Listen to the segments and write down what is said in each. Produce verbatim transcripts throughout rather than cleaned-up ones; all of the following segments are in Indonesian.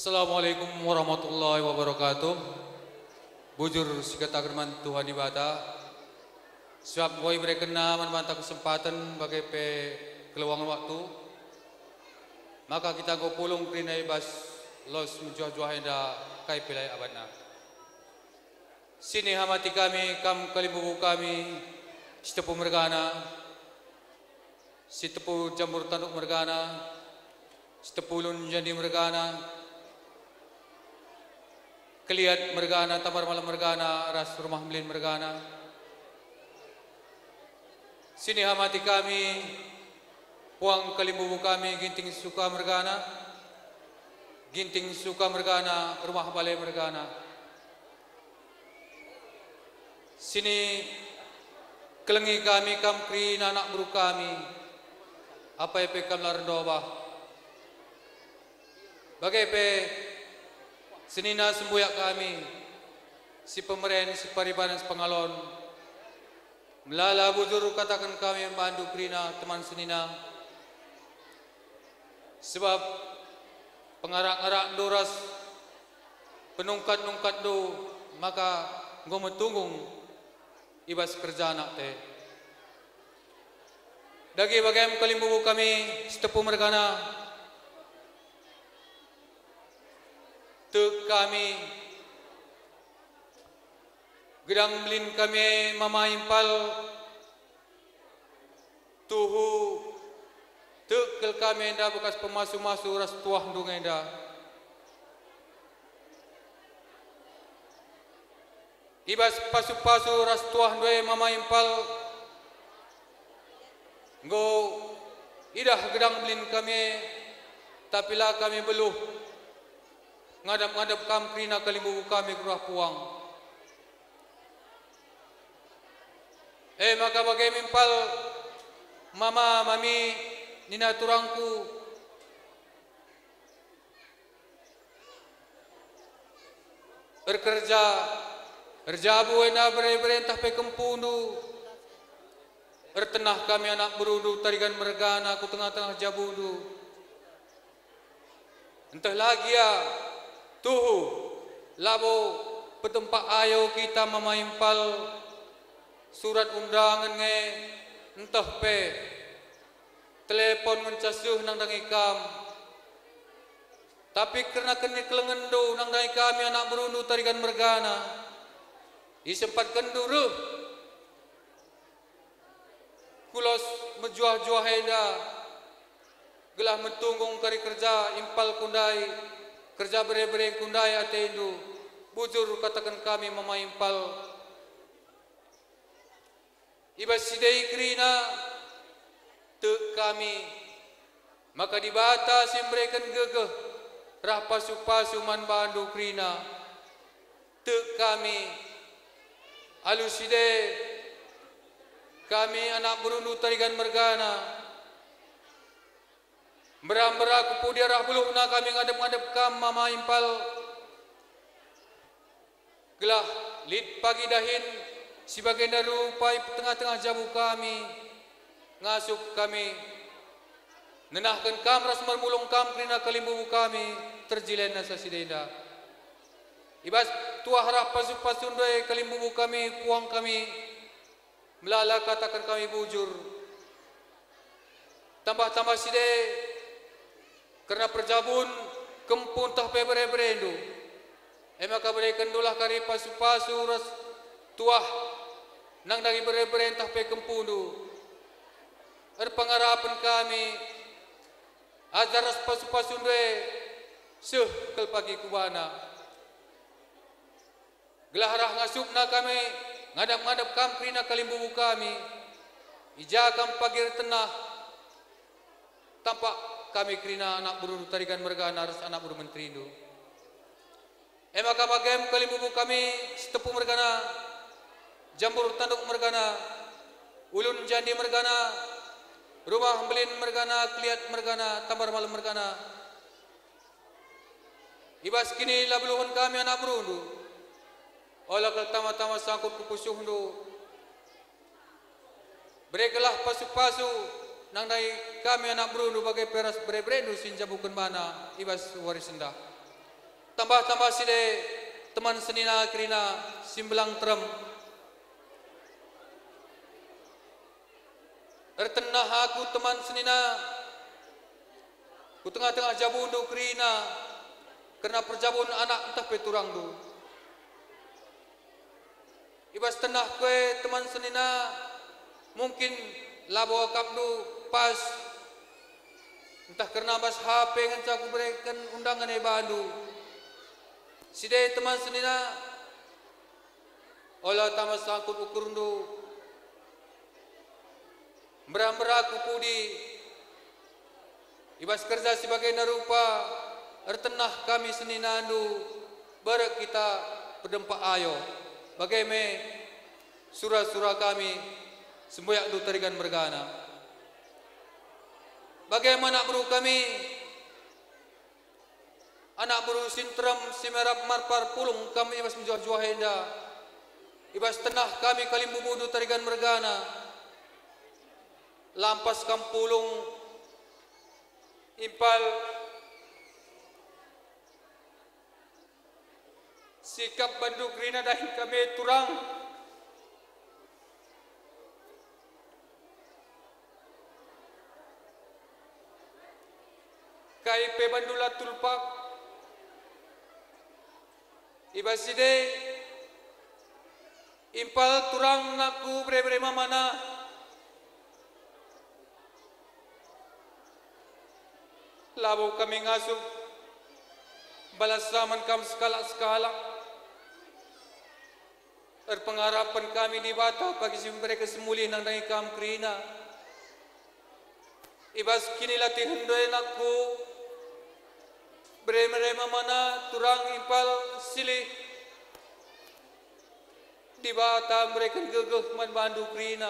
Assalamualaikum warahmatullahi wabarakatuh. Bujur sikatakan Tuhan ibadah. Sebab kau berkena menmantap kesempatan bagi pe keluangan waktu. Maka kita go pulung krina ibas los menjuah-juah enda kai pilai abadna. Sini hamati kami kam kalibubu kami sitepu mergana. Sitepu jambur tanduk mergana. Sitepu ulun jadi mergana. Keliat mergana, tamar malam mergana, ras rumah melin mergana. Sini hamati kami, puang kalimbubu kami, ginting suka mergana, ginting suka mergana, rumah balai mergana. Sini kelengi kami, kamkri, anak buru kami, apa yang pekam larendobah. Bagai pe senina sembuyak kami, si pemeren, si paribanan, si pengalon. Melala bujur katakan kami membantu krina teman senina. Sebab pengarak-arak doras, penungkat-nungkat do, maka ngomong tunggung ibas kerja anak teh. Dagi bagaimana kalimbubu kami, setepu mergana. Tuk kami gedang belin kami mama impal tuhu tuk kel kami enda bekas pemasu-masu ras tuah dung enda ibas pasu-pasu ras tuah dua mama impal go idah gedang belin kami tapi lah kami beluh ngadap-ngadap kamkri na kalimbubu kami kurah puang. Eh maka bagai mimpal mama, mami, nina turangku. Berkerja, berjabu ena bere-berentah pe kempunu. Bertenah kami anak berudu tarigan mergana ku tengah-tengah jabudu. Entah lagi ya. Tuhu, labo petempat ayo kita memaimpal surat undangan nge entah pe telepon mencasuh nang dangi kam. Tapi kerana kene kelengendo nang dangi kami anak berundu tarikan mergana disempat kenduru kulos menjuah-juah eda gelah mentunggung kari kerja impal kundai kerja bere-bere kundai atendu bujur katakan kami memaimpal ibas sidai krina te kami maka dibatas memberikan gegeh rah pasu-pasu man bandu krina te kami aluside kami anak berundu tarigan mergana Meram-merak kemudian rah buluh na kami ngadep-ngadep kam mama impal. Gelah lid pagi dahin si bagian darupai tengah-tengah jabu kami ngasuk kami nenahkan kam ras mermulung kam krina kalimbubu kami terjilen nasa sidenda. Ibas tuah rah pasu-pasun doy kalimbubu kami puang kami melala katakan kami bujur. Tambah-tambah sidai kerana perjabun kempun tah pe bere-berendu. Eh maka berikan dulah kari pasu-pasu ras tuah nang dari bere-beren tah pe kempundu. Er pengarapan kami ajar ras pasu-pasu due seuh kel pagi kubana. Gelah rah ngasupna kami ngadap-ngadap kam krina kalimbubu kami. Ijakam pagir tenah tampak kami krina anak buru tarikan mergana ras anak buru menteri itu. Eh maka bagem kalimbubu kami setepu mergana, jambur tanduk mergana, ulun jandi mergana, rumah belin mergana, keliat mergana, tambar malam mergana. Ibas kini labluhun kami anak buru itu. Olah tama-tama sangkut kupusuh itu. Berekalah pasu-pasu nang dai kami anak berundu bagai peras bere-berendu sinja bukan mana ibas waris sendah. tambah-tambah side teman senina kerina simbelang terem ertenah aku teman senina ku tengah-tengah jabun do kerina karena perjabun anak entah peturang do ibas tenah kue teman senina mungkin labo akap do pas entah karena bas H P nganca aku berikan undangan e bandu side teman senina olah tamas sangkut ukur do merah-merah aku pudi ibas kerja sebagai narupa ertenah kami senina andu barak kita berdempak ayo bagaimana surah-surah kami semboyak du tarigan mergana bagaimana buru kami anak buru sintram simerap marpar pulung kami ibas menjuah-juah henda ibas tenah kami kalimbu budu tarigan mergana lampas kampulung impal sikap banduk rina dahi kami turang K I P Bandula Tulpak ibaside impal turang naku bre-bre mamana labo kami ngasup balasaman kam skala-skala er pengharapan kami di bata bagi mereka semuli nang dangi kam krina ibas kini latih hendoy nakku bre-bre mamana turang impal silih di bata mereka gegeh man bandu krina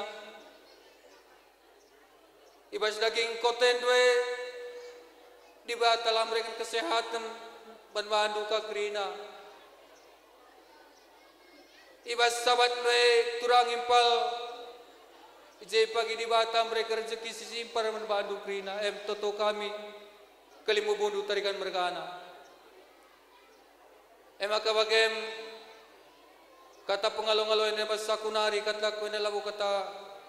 ibas daging koten dwe di batalah mereka kesehatan ban bandu ka krina ibas sabat me turang impal ije pagi di bata mereka rezeki sisimpar ban bandu krina em toto kami kelimu bundu tarikan mergana em akabagem kata pengalo-ngalo ini pas sakunari kata ko labu kata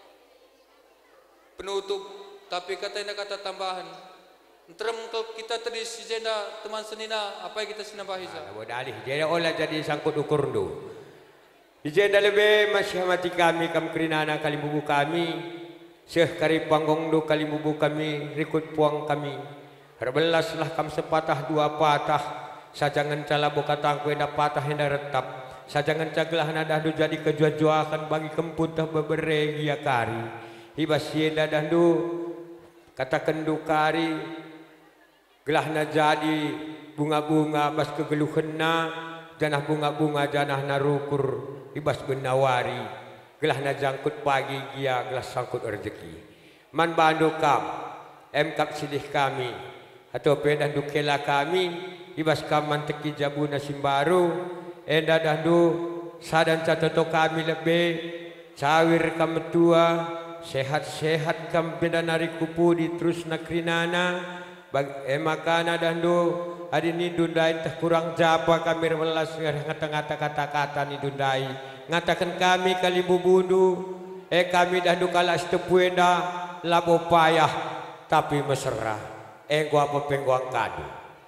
penutup tapi kata ini kata tambahan Terem kita tadi si jenda teman senina apa yang kita sinambahi sah. Nah, dalih jenda olah jadi sangkut ukur do. Jenda lebih masih mati kami kam kerinana kali bubu kami. Syekh kari panggung do kali bubu kami rikut puang kami. Herbelaslah kam sepatah dua patah. Sajangan cala boka tangku hendak patah hendak retap. Sajangan caglah nadah do jadi kejuajuakan bagi kemput dah bebere gia kari. Ibas jenda dah do kata kendu kari. Gelahna jadi bunga-bunga bas kegeluhenna janah bunga-bunga janah narukur ibas benawari gelahna jangkut pagi gia gelas sangkut rezeki man bandu kam em kap silih kami atau pedah dukela kami ibas kaman teki jabuna simbaru enda dahdu sadan catoto kami lebih cawir kam tua sehat-sehat kam beda nari kupudi terus nakrinana bag emakana dandu adi ni dundai teh kurang japa kami welas ngata-ngata kata-kata ni dundai ngatakan kami kali bubundu eh kami dandu kala stepuenda labo payah tapi mesra eh gua apa pengguang kadu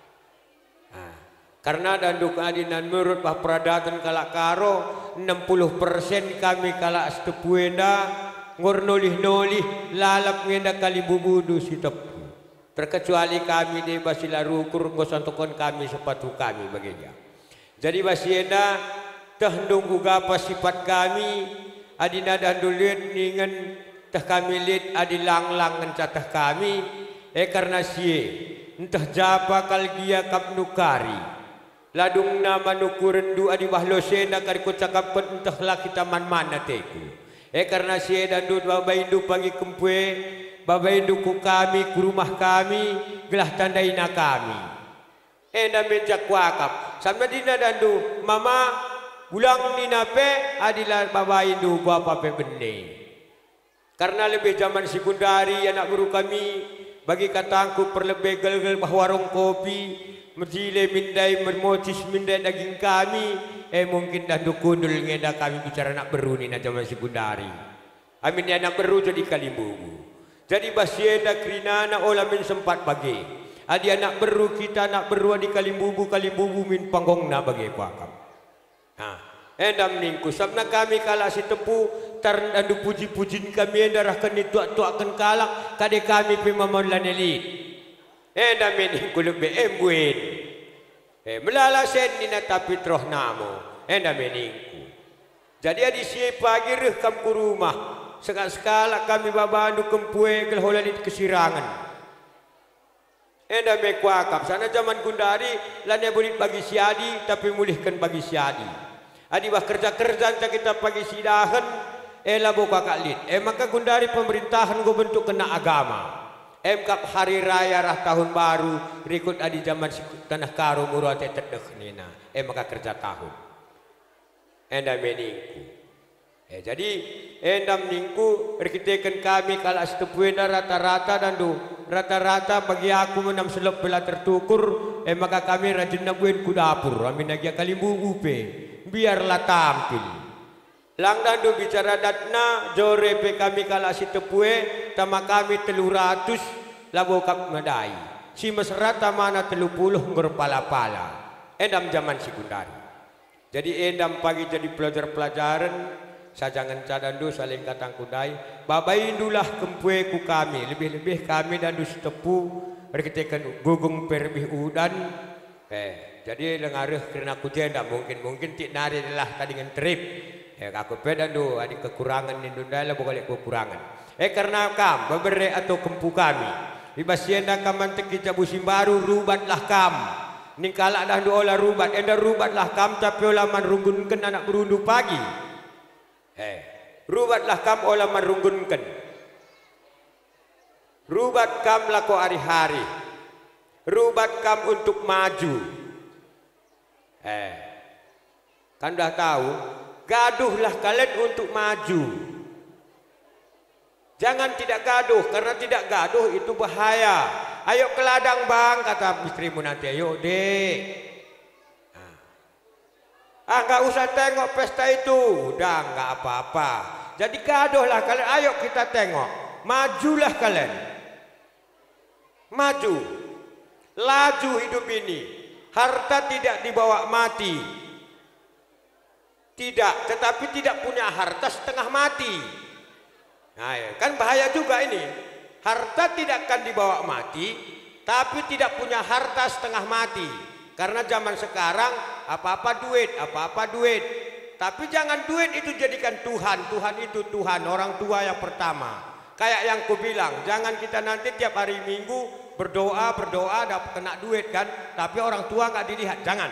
nah, karena dandu kadinan menurut bah pradatan kala karo enam puluh persen kami kala stepuenda ngornolih-nolih lalap ngenda kali bubundu si tepu terkecuali kami di basila rukur ngosantokon kami sepatu kami baginya. Jadi basienda tehendung gugapa sifat kami adina dandulit ningen teh kami lit adi lang-lang ngecatah kami eh karena sie entah japa kalgia kapnukari ladung nama nukurendu adi bahlosena kariko cakapen entah lah kita man-mana teku eh karena sie dandu babaindu pagi kempue babai duku kami ke rumah kami gelah tandaina kami enda menjak wakaf sampai dina dandu mama bulang ni nape adilah babai du bapa pe bende karena lebih zaman sekundari anak guru kami bagi katangku perlebih gel-gel bah warung kopi Mejile mindai mermotis mindai daging kami. Eh mungkin dah dukundul ngeda kami bicara nak beru ni nak zaman sekundari. Amin ya nak beru jadi kalimbubu. Jadi basienda krinana olah min sempat bagi. Adi anak beru kita nak beru di kalimbubu kalimbubu min panggong na bagi kuakam. Nah, endam ningku sabna kami kala si tepu tar andu puji-pujin kami darah keni tuak-tuakan kalak kade kami pimamon lanelit. Endam ningku lebih embuin. Eh melala sen ni tapi troh namo. Endam ningku. Jadi adi si pagi reh kam ku rumah. Sekal-sekala kami babandu kempue kelholanit kesirangan. Enda me kuakap sana zaman gundari lanya bulit bagi siadi tapi mulihkan bagi siadi. Adi bah kerja-kerja kita pagi sidahan ela buka kaklit. Eh maka gundari pemerintahan go bentuk kena agama. Em kap hari raya rah tahun baru rikut adi zaman tanah karo murate tedeh nina. Eh maka kerja tahun. Enda meningku. Eh jadi endam ningku rekitekan kami kalau setepuena rata-rata dan do rata-rata bagi aku menam selop bela tertukur eh maka kami rajin nabuin ku dapur amin lagi kalimbu upe biarlah tampil lang dan do bicara datna jore pe kami kalau setepue tama kami telu ratus labo kap medai si mesrata mana telu puluh berpala-pala endam zaman sekundari jadi endam pagi jadi pelajar-pelajaran sajangan cadandu saling katang kudai babai indulah kempue ku kami lebih-lebih kami dan dus tepu berketekan gugung perbih udan eh jadi lengaruh kerana ku tidak mungkin mungkin tik nari adalah tadi dengan trip eh aku pedandu ada kekurangan di dunia lah bukan kekurangan eh karena kam beberre atau kempu kami ibasienda kaman teki jabusim baru rubatlah kam ningkala dah olah rubat enda rubatlah kam tapi olah manrunggunkan anak berundu pagi. Eh, rubatlah kam olah merunggunkan. Rubat kam lako hari-hari. Rubat kam untuk maju. Eh, kan dah tahu, gaduhlah kalian untuk maju. Jangan tidak gaduh, karena tidak gaduh itu bahaya. Ayo ke ladang bang, kata istrimu nanti. Ayo dek. Ah nggak usah tengok pesta itu, udah nggak apa-apa. Jadi gaduhlah kalian, ayo kita tengok, majulah kalian, maju, laju hidup ini. Harta tidak dibawa mati, tidak, tetapi tidak punya harta setengah mati. Nah, ya, kan bahaya juga ini. Harta tidak akan dibawa mati, tapi tidak punya harta setengah mati. Karena zaman sekarang apa-apa duit, apa-apa duit. Tapi jangan duit itu jadikan Tuhan. Tuhan itu Tuhan, orang tua yang pertama. Kayak yang ku bilang, jangan kita nanti tiap hari Minggu berdoa, berdoa, dapat kena duit kan. Tapi orang tua nggak dilihat, jangan.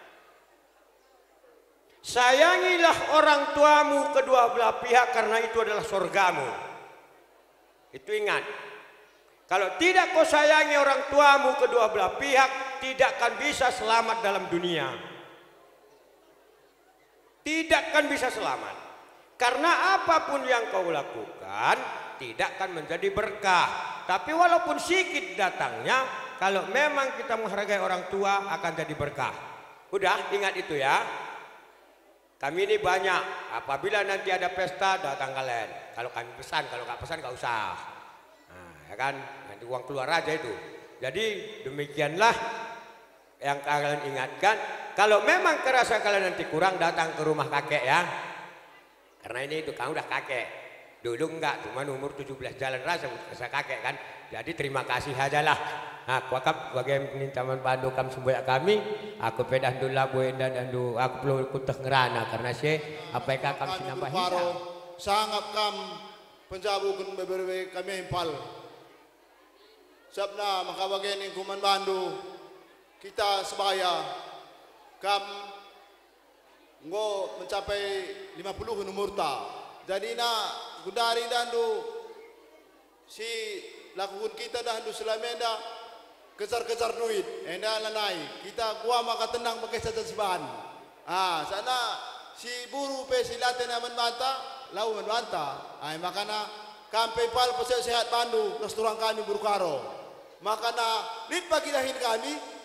Sayangilah orang tuamu kedua belah pihak karena itu adalah surgamu. Itu ingat. Kalau tidak kau sayangi orang tuamu kedua belah pihak, tidak akan bisa selamat dalam dunia. Tidak akan bisa selamat. Karena apapun yang kau lakukan, tidak akan menjadi berkah. Tapi walaupun sedikit datangnya, kalau memang kita menghargai orang tua, akan jadi berkah. Udah, ingat itu ya. Kami ini banyak. Apabila nanti ada pesta, datang kalian. Kalau kami pesan, kalau nggak pesan nggak usah. Nah, ya kan, nanti uang keluar aja itu. Jadi demikianlah yang kalian ingatkan. Kalau memang kerasa kalian nanti kurang, datang ke rumah kakek ya. Karena ini itu kamu udah kakek. Dulu enggak, cuma umur tujuh belas jalan rasa kerasa kakek kan. Jadi terima kasih aja lah. Nah, kuakap bagai penintaman bandu kam semboyak kami. Aku pedah dulu labu dan andu aku perlu kutah ngerana karena si apa yang kam sinambah hisa. Sangat kam penjabukun beberapa kami impal. Sabna maka bagian ingkuman bandu kita sebaya kam ngo mencapai lima puluh umur ta. Jadi na gundari dandu si lakukan kita dandu selamenda kejar-kejar duit enda lanai kita gua maka tenang pakai saja sebahan. Ah sana si buru pe silaten aman banta lau man banta. Ai makana kampe pal pasal sehat bandu restoran kami burukaro. Makana lit pagi dahin kami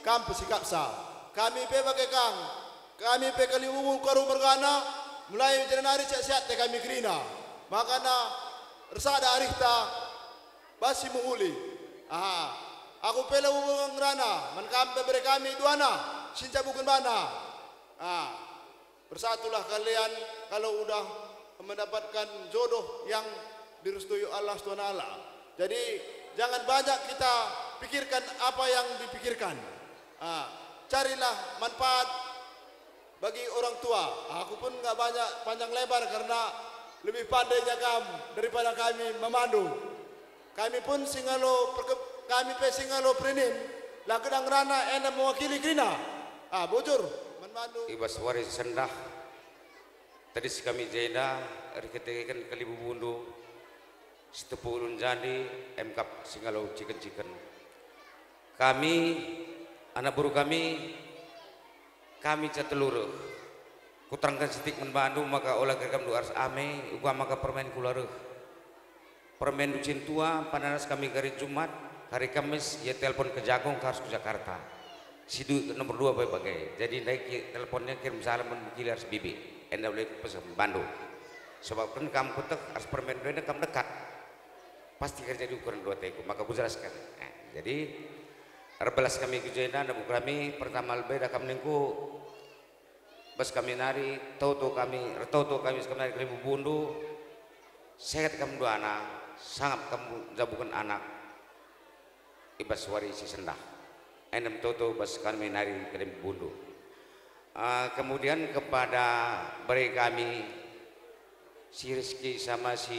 kam pesikap sa. Kami pe bagai kang, kami pe kali umum karu mergana, mulai jenari siat-siat te kami krina. Makana resada arihta basi muhuli. Aha, aku pela umum ngrana, man kam pe bere kami duana, sinca bukan bana. Ah, bersatulah kalian kalau udah mendapatkan jodoh yang direstui Allah subhanahu wa taala. Jadi jangan banyak kita pikirkan apa yang dipikirkan. Ah, carilah manfaat bagi orang tua. Aku pun nggak banyak panjang lebar karena lebih pandainya kamu daripada kami memandu. Kami pun singalo kami pe singalo prenim lah kedang rana ena mewakili krina. Ah, bujur memandu. Ibas waris sendah. Tadi kami jeda riketekan kali bubundu setepulun jadi M Kap singalo chicken chicken. Kami anak buru kami kami cateluru kuterangkan setik membantu maka olah kekam duars ame uga maka permen kularuh permen ducin tua pananas kami hari Jumat hari Kamis ya telepon ke Jagong harus ke Jakarta sidu nomor dua bagai jadi naik teleponnya kirim salam menggili harus bibi enda boleh pesan Bandung sebab kan kamu kutek harus permen dua kamu dekat pasti kerja di ukuran dua teku maka aku jelaskan nah, jadi Arbelas kami kejadian dan kami pertama lebih dah kami nengku bas kami nari toto kami toto kami kami nari kami bundu sehat kamu dua anak sangat kamu jabukan anak ibas wari si sendah enem toto bas kami nari kami bundu uh, kemudian kepada beri kami si Rizky sama si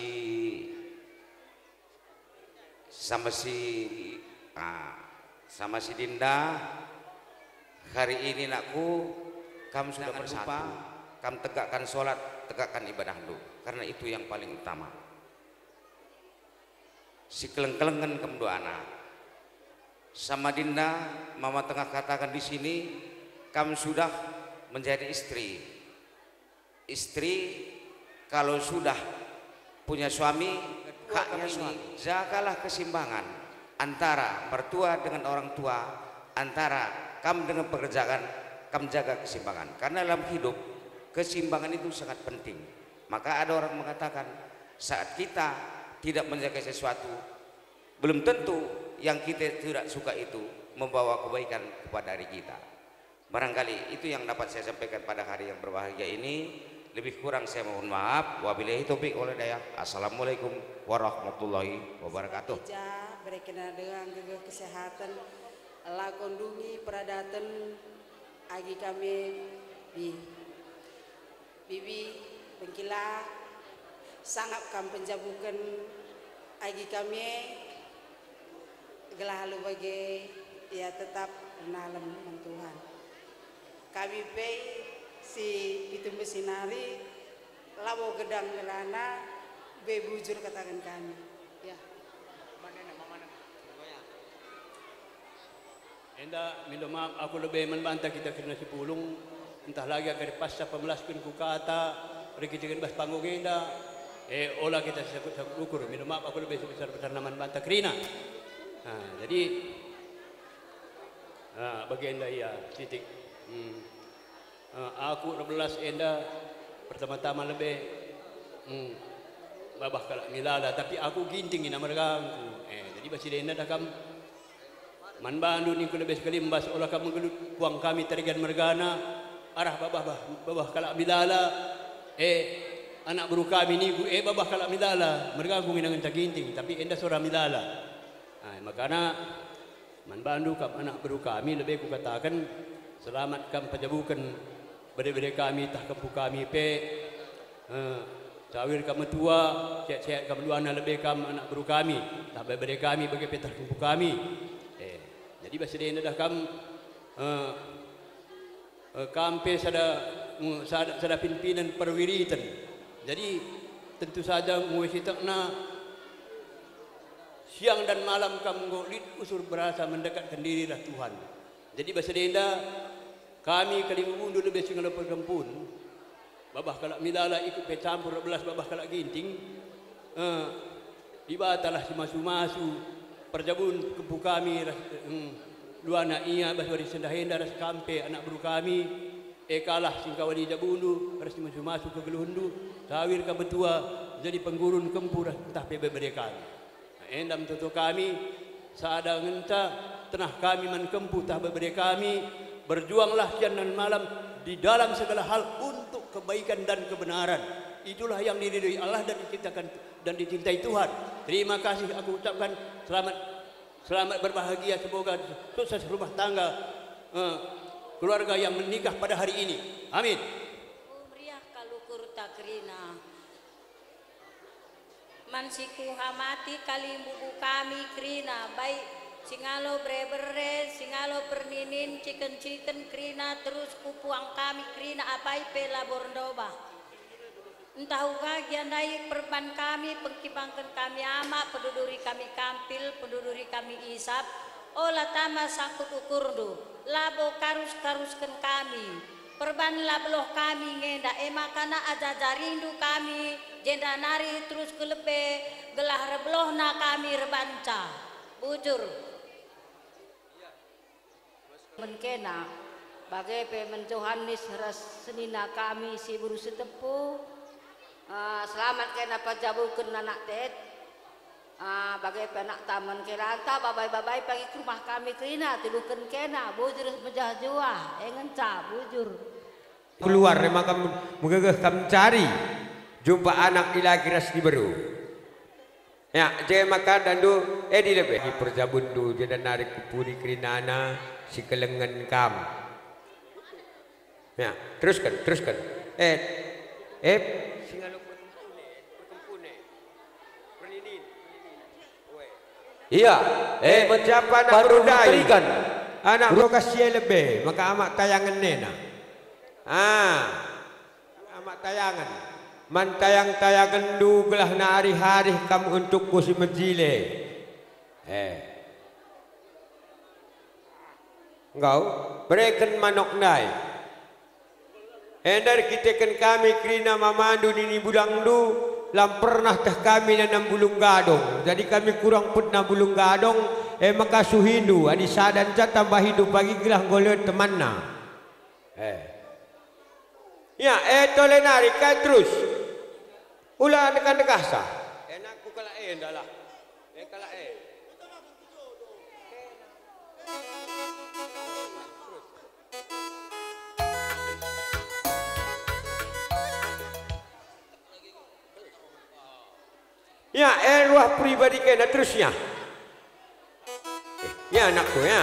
sama si uh, sama si Dinda hari ini nakku kamu sudah bersatu kamu tegakkan sholat tegakkan ibadah dulu karena itu yang paling utama si keleng-kelengan kamu dua anak sama Dinda mama tengah katakan di sini kamu sudah menjadi istri istri kalau sudah punya suami haknya ini jagalah keseimbangan antara mertua dengan orang tua, antara kamu dengan pekerjaan, kamu jaga keseimbangan. Karena dalam hidup keseimbangan itu sangat penting. Maka ada orang mengatakan saat kita tidak menjaga sesuatu, belum tentu yang kita tidak suka itu membawa kebaikan kepada diri kita. Barangkali itu yang dapat saya sampaikan pada hari yang berbahagia ini. Lebih kurang saya mohon maaf. Wabillahi taufiq wal hidayah. Assalamualaikum warahmatullahi wabarakatuh. Berkenaan dengan jaga kesehatan lakondungi peradatan agi kami di bibi bengkila sangat kam penjabukan agi kami gelah halu bagi ya tetap nalam Tuhan kami pe si itu mesinari labo gedang gelana be bujur katakan kami ya. Enda minta maaf aku lebih membantah kita kena sepulung entah lagi agar pasca pemelaskan ku kata rekitin bas panggung enda eh olah kita sakut sakut ukur minta maaf aku lebih sebesar besar nama bantah kerina nah, jadi nah, bagi enda iya titik hmm. nah, aku enam belas enda pertama-tama lebih hmm, babah kalak milala tapi aku ginting ina mereka eh jadi basi enda dah kam man bandu ni ku lebih sekali membahas olah kamu gelut buang kami terigan mergana arah babah babah babah kalak milala eh anak buru kami ni eh babah kalak milala mereka aku minangan taginting tapi enda seorang milala nah, makana man bandu kam anak buru kami lebih ku katakan selamatkan penjabukan bere-bere kami tah kampu kami pe uh, cawir kamu tua sehat-sehat kamu dua anak lebih kam anak buru kami tah bere kami bagi petah kampu kami. Jadi bahasa dia dah kam uh, uh, kampe sada uh, sada, sada pimpinan perwiritan. Jadi tentu saja muisitakna siang dan malam kamu ngolit usur berasa mendekatkan diri dah Tuhan. Jadi bahasa dia kami kali mundur lebih singgah perkempun. Babah kalak milala ikut pecampur belas babah kalak ginting. Uh, Ibatalah si masu-masu perjabun kebu kami hmm, luana ia bahwari sendahenda ras kampe anak buru kami ekalah singkawali jabundu ras masuk masuk ke geluhundu sawir ka betua jadi penggurun kempur entah pebe kami endam toto kami saada ngenta tenah kami man kempu tah bebere kami berjuanglah siang dan malam di dalam segala hal untuk kebaikan dan kebenaran. Itulah yang diridhoi Allah dan dicintakan dan dicintai Tuhan. Terima kasih aku ucapkan selamat selamat berbahagia, semoga sukses rumah tangga eh, keluarga yang menikah pada hari ini. Amin. Umriah kalukur takrina. Mansiku hamati kalimbubu kami krina baik singalo bre-bre, singalo perninin, chicken-chicken krina, terus kupuang kami krina apai pela borndoba. Entah ugagian naik perban kami, pengkibangkan kami amak, penduduri kami kampil, penduduri kami isap, olah tama sangkut ukurdu, labo karus-karuskan kami, perban labloh kami ngenda, emakana aja jarindu kami, jenda nari terus kelepe, gelah rebloh na kami rebanca, bujur. Menkena, bagai pemen Johannes ras senina kami si buru setepu. Uh, selamat kena pajabukeun anak tet. Uh, bagai penak taman keranta babai-babai pagi ke rumah kami krina tidukeun kena bujur mejah jua engenca bujur. Keluar maka menggegeh kami cari jumpa anak ilaki ras di baru. Ya, je maka dandu eh di lebih perjabundu jadi narik kupuri krinana si kelengan kam. Ya, teruskan, teruskan. Eh, eh, singalo perkempune, perkempune, perninin, iya, eh, siapa anak berudai, anak berokasi lebih, maka amak tayangan nena. Ah, amak tayangan, man tayang-tayangan du gelah na hari-hari kamu untuk kusi menjile. Eh, engkau berikan manok nai. Endar kita kan kami krina mamandu nini bulang du lam pernah teh kami nanam bulung gadong. Jadi kami kurang putna bulung gadong eh maka suhindu adi sadan cat tambah hidup bagi gelah golot temanna. Eh. Ya eh tole nari kan terus. Ulah dekan-dekan sah. Enak ku kala eh ndalah. Eh kala eh. Ya, eh ruah pribadi kena terusnya. Eh, ya anakku ya.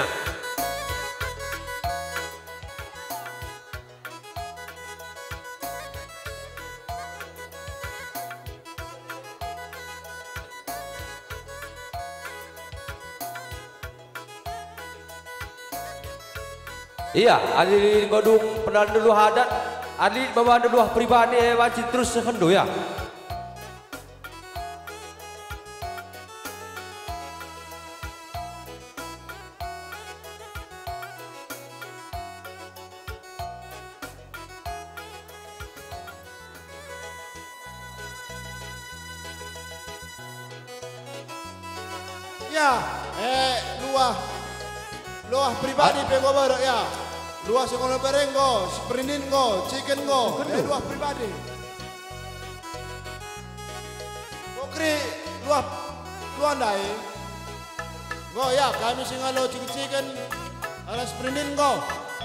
Iya, adi godung pedan dulu hadat, adi bawa dulu pribadi wajib terus sekendo ya. Ya, eh luah luah pribadi pengobar ya. Luah sekolah perenggo, sprinin go, chicken go, eh luah pribadi. Pokri luah luah nai. Go ya, kami singalo chicken chicken, ala sprinin go.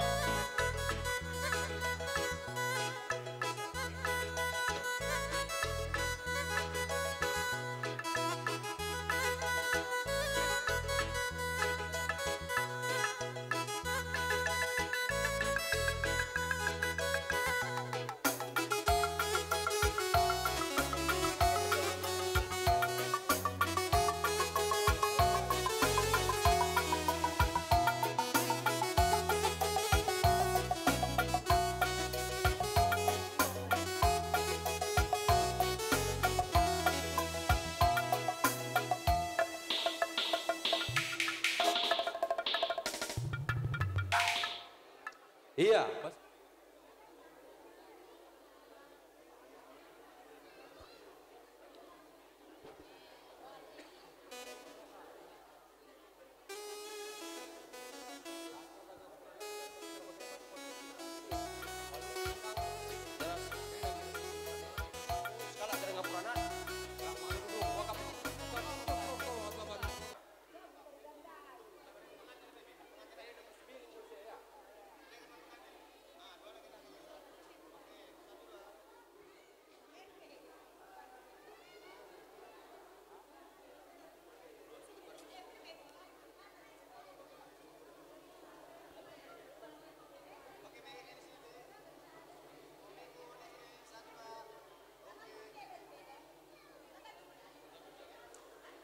Iya.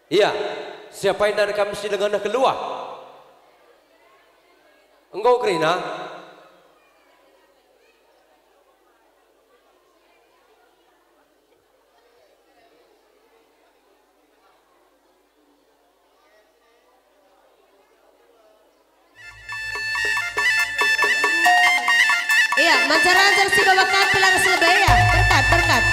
Iya, siapa yang dari kami dengan keluar? Engkau Krina? Iya, mancar-mancar si bawa kampilan Surabaya. Berkat, berkat.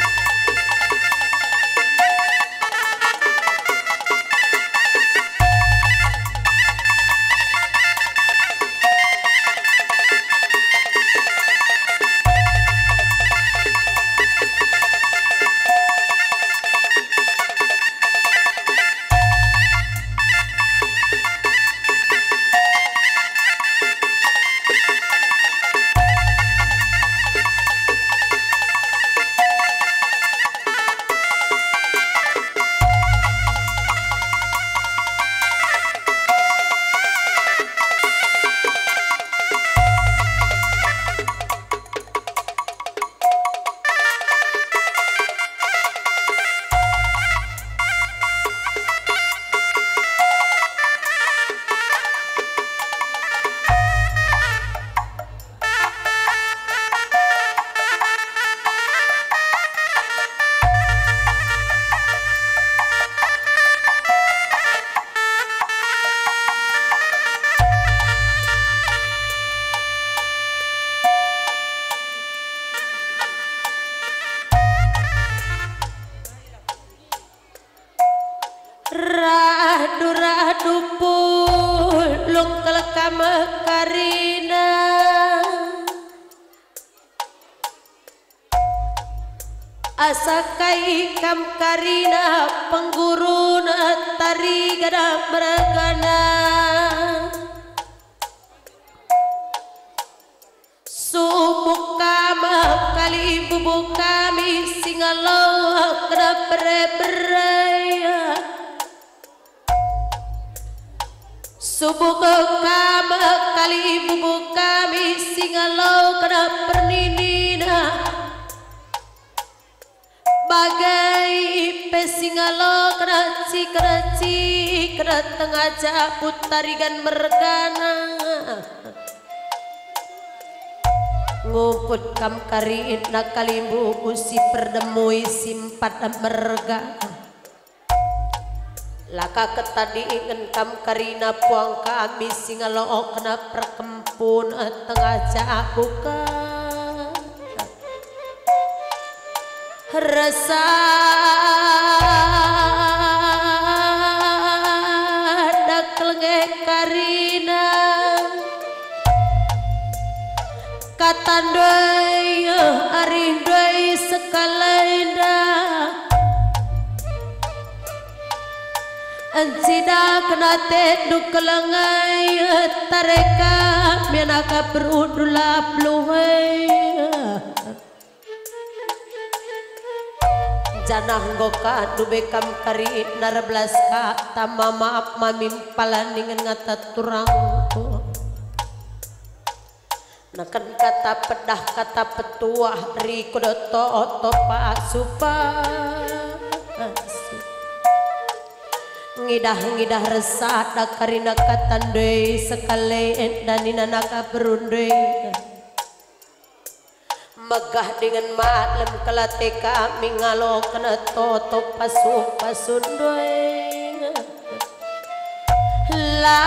Radu-radu pulung kelekam karina asakai kam karina pengguruna tari gada meragana subuk kama kali bubuk kami singalau kena bere-beraya subuh kama kali bubuk kami singalau kena perninina bagai pesingalo kena cikera cikera tengah jabut tarigan mergana ngumput kam karit nak kalimbu usi perdemui simpat merga laka ketadi ingen kam karina puang kami singalo kena perkempun tengah jabuka rasa dakal nge karina katandoi arindoi sekalaida Ansida kena teduk kelangai tareka menaka berudula pluhai janah goka dubekam kari narablas ka tama maaf mamim palaningan ngata turang nakan kata pedah kata petuah ri kodoto oto pa supa ngidah-ngidah resah dakarina katandoi sekali danina naka berundoi megah dengan maklem kelateka mingalo kena toto pasu pasundoi la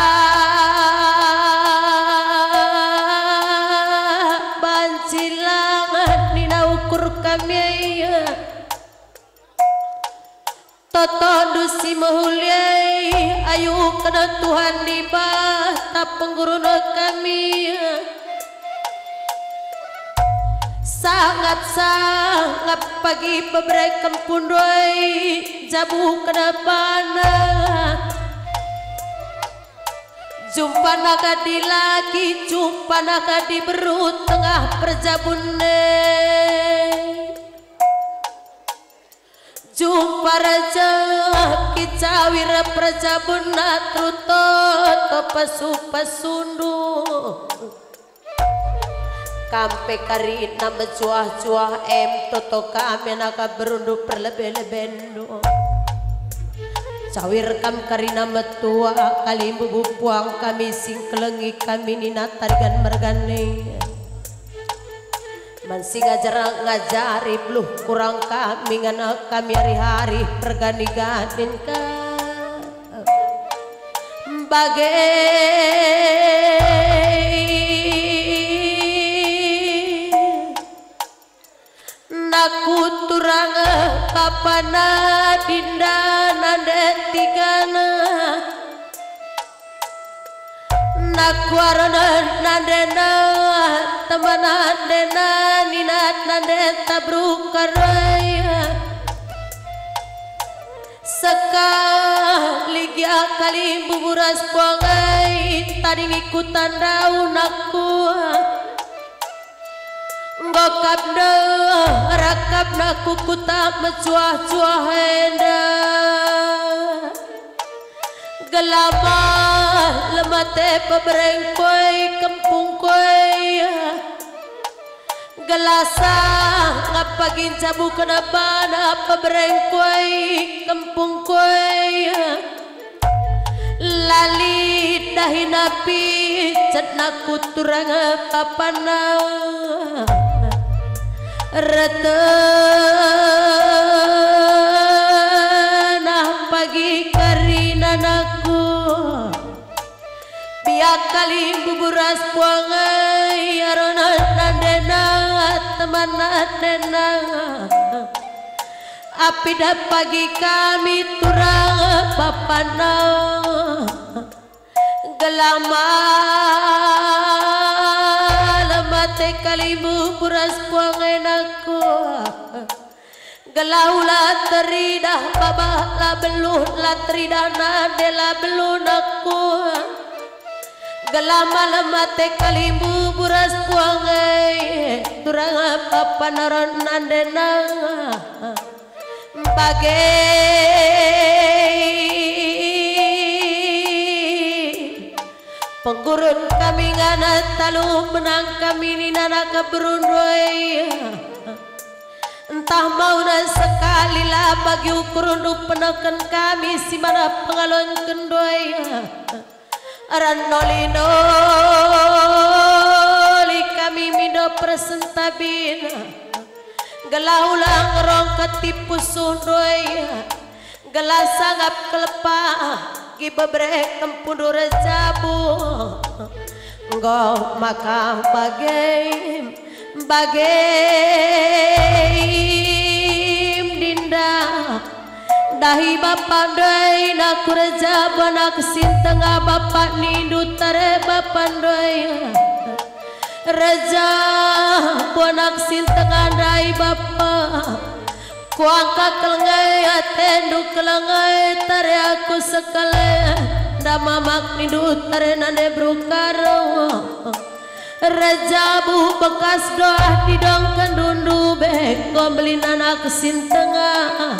bancilangan nina ukur kami toto dusi mahuliai ayu kena Tuhan di bata pengguruna kami sangat-sangat pagi pebrekan pundoi jabu kena pana jumpa naga di lagi jumpa naga di berut tengah perjabune jumpa raja kicawira prajabuna truto to pasu pasundu kampe karina mencuah-cuah em toto kami naka berundu perlebe-lebendo cawir kam karina metua kali bubu puang kami sing kelengi kami nina tarigan mergane man sing ngajar ngajari bluh kurang kami ngana kami hari-hari pergani ganin ka bagai naku turang papana dinda nande tigana naku arana nande na temana dena ninat nande tabrukaraya sekali gia kali buburas puangai tadi ngikutan daun aku ngokap na rakap na kukuta mencuah-cuah henda gelama lemate peberengkoi kempung koi gelasa ngapagin cabu kenapa na peberengkoi kempung koi lali dahinapi cetna kuturang papana retena pagi karina naku biak kali buburas puangai arona nandena teman nandena api dah pagi kami turang papana gelama lemate kalimu puras puangai naku gelaula teridah babah la beluh la teridah nade la beluh naku gelama lemate kalimu puras puangai turang papana nandena bagai penggurun kami ngana talu menang kami ni nana keberundoi entah mau na sekali lah bagi ukurun penekan kami si mana pengalon kendoi ranoli noli kami mido presentabina gelaulang rong ketipu sundoi gelas sanggap kelepah gibebrek kempundur jabu ngau maka bagai bagai dinda dahi bapak doi nak reja banak sintengah bapak nindu tare bapak doi reja banak sintengah dai bapak kuangka kelengai atendu kelengai tare aku sekale dama mak nindu tare nande brukaro reja bu bekas doa didongkan dundu bek gombelin anak sintengah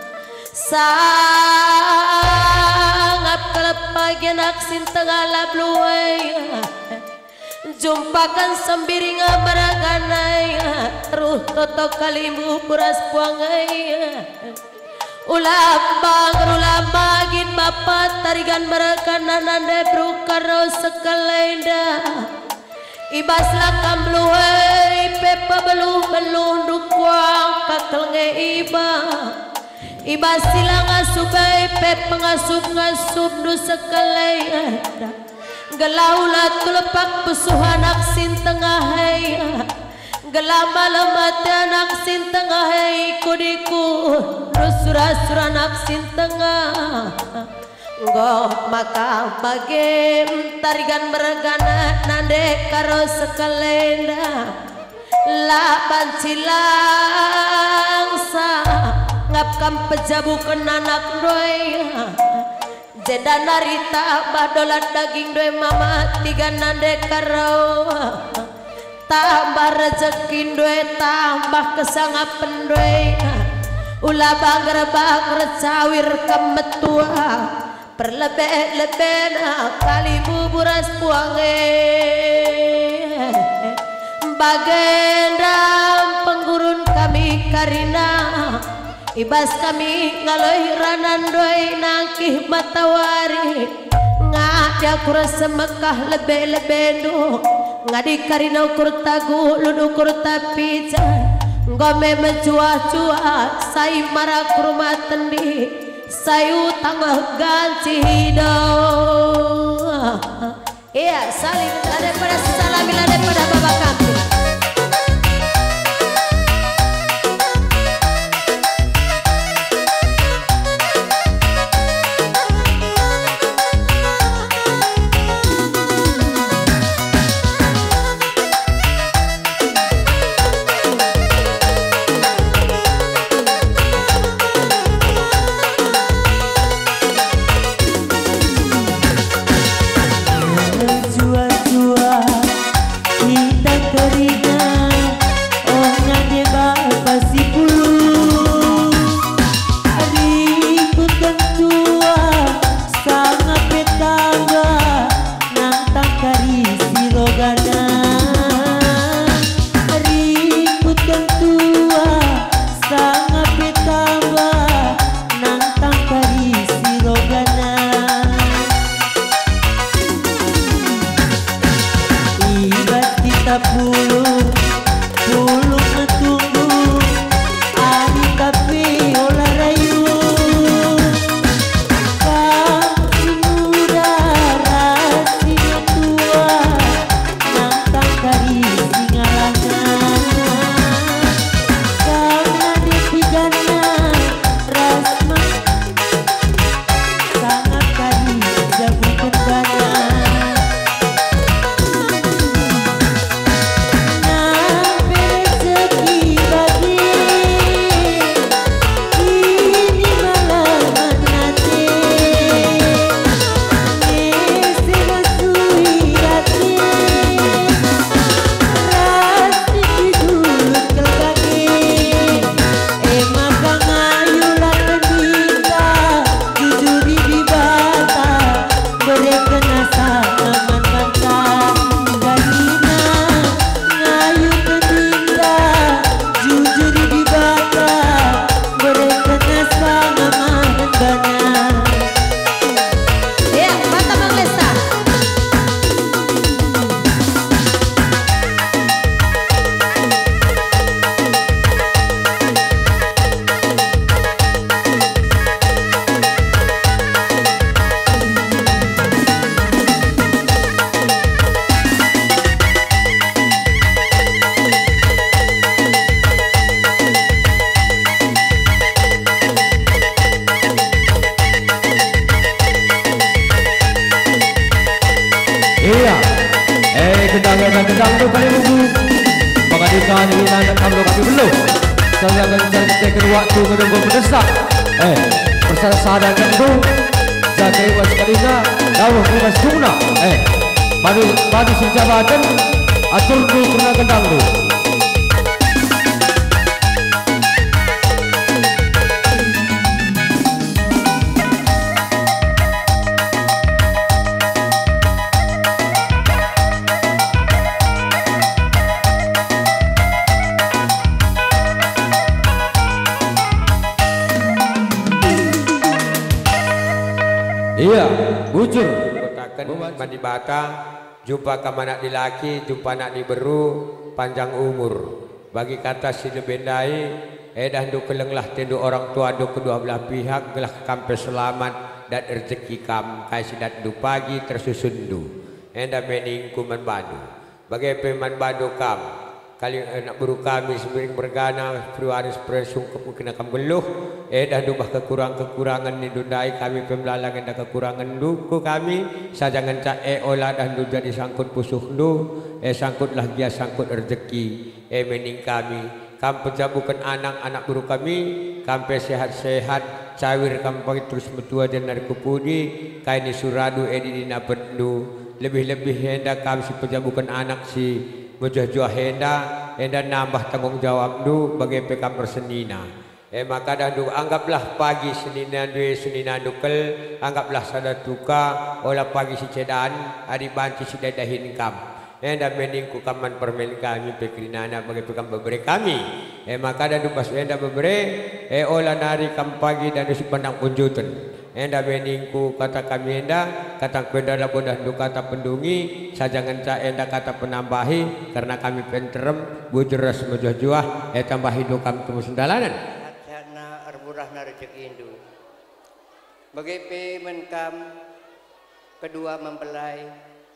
sangap kelepagi anak sintengah labluai jumpakan sembiring baraganai ruh toto kalimu puras puangai ulah bang ulah bagin bapak tarigan barakan nande brukaro sekalenda ibas lakam bluai pepa beluh beluh dukwang kakelnge iba ibas silang asubai pepa ngasup ngasup du sekalenda gelaulah tulepak pesuh anak sintengah hei gelama lemat anak sintengah hei kudiku rusura-sura anak sintengah nggoh maka bagai tarigan bergana nande karo sekalenda lapan silang sa ngapkam pejabu kenanak doi jenda narita badolat daging doi mama tiga nande karo tambah rezeki doi tambah kesangapen doi ulah bangger bangger cawir kemetua perlebeh-lebeh kali buburas puange bagendam penggurun kami karina ibas kami ngalohiranan doi nangkih matawari ngada kura semekah lebe-lebe do ngadi karina ukur tagu ludu ukur tapijan ngome mencuah-cuah say marak rumah tendi sayu tangah ganci hidau iya saling daripada salamil daripada bapak kami. Iya, bujur. Kotakan mandi bata, jumpa kamu anak dilaki, jumpa anak diberu, panjang umur. Bagi kata si lebendai, edah du kelenglah tendu orang tua du kedua belah pihak, gelah kampe selamat dan rezeki kam, kai sidat du pagi tersusun du. Edah meningku manbadu. Bagi peman badu kam. Kali anak buru kami semiring bergana priwaris presung kemungkinan kami beluh eh dah dubah kekurangan-kekurangan ni dundai kami pembelalangan dah kekurangan duku kami sajangan cak eh olah dah du jadi sangkut pusuh du eh sangkutlah dia sangkut rezeki eh mening kami kam pejabukan anak-anak buru kami kampe sehat-sehat cawir kampung terus metua dan dari kupudi kaini suradu eh dina pendu lebih-lebih hendak kami si pejabukan anak si Mujah-juah henda, henda nambah tanggung jawab du bagi pekam bersenina. Eh maka dah du anggaplah pagi senina dua senina dukel, anggaplah sada tuka, olah pagi si cedan, adi banci si dadahin kam. enda meningku kaman permen kami pekrinana bagi pekam bebre kami eh maka dan dupas enda bebre eh olah nari kampagi dan dusi pandang punjutun enda meningku kata kami enda kata kuenda labodah du kata pendungi sajangan ca enda kata penambahi karena kami penterem bujeras mejuah-juah eh tambahi du kam temu sendalanan sana arburah na rezeki indu bagai pe menkam kedua mempelai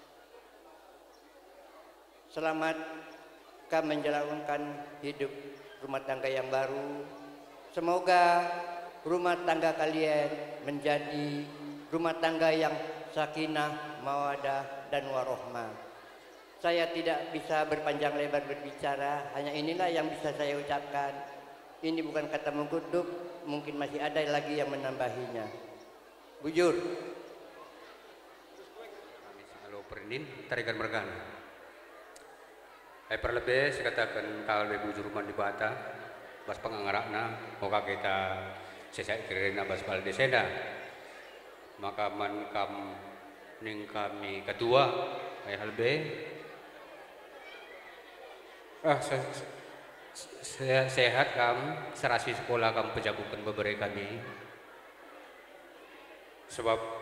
selamat kami menjalankan hidup rumah tangga yang baru. Semoga rumah tangga kalian menjadi rumah tangga yang sakinah, mawadah dan warohmah. Saya tidak bisa berpanjang lebar berbicara, hanya inilah yang bisa saya ucapkan. Ini bukan kata mengkutuk, mungkin masih ada lagi yang menambahinya. Bujur. Halo Pernin, tarikan mergana. Hai perlebih saya katakan kalau ibu juruman di Bata bas pengangarakna moga kita sesak kirina bas bal desenda maka man kam ning kami ketua hai halbe ah saya sehat kam serasi sekolah kam pejabukan beberapa kami sebab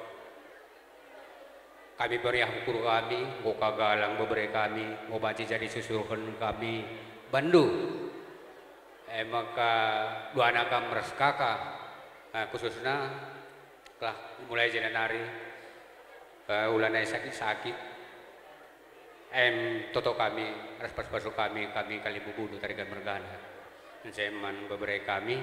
kami beriah ukur kami, mau kagalang beberapa kami, mau baca jadi susuruhan kami Bandu. Eh maka dua anak kami mereskaka, nah, khususnya telah mulai jenenari, uh, ulanai sakit-sakit, em toto kami, respas pasuk kami, kami kali bubudu tarikan mergana, zaman beberapa kami,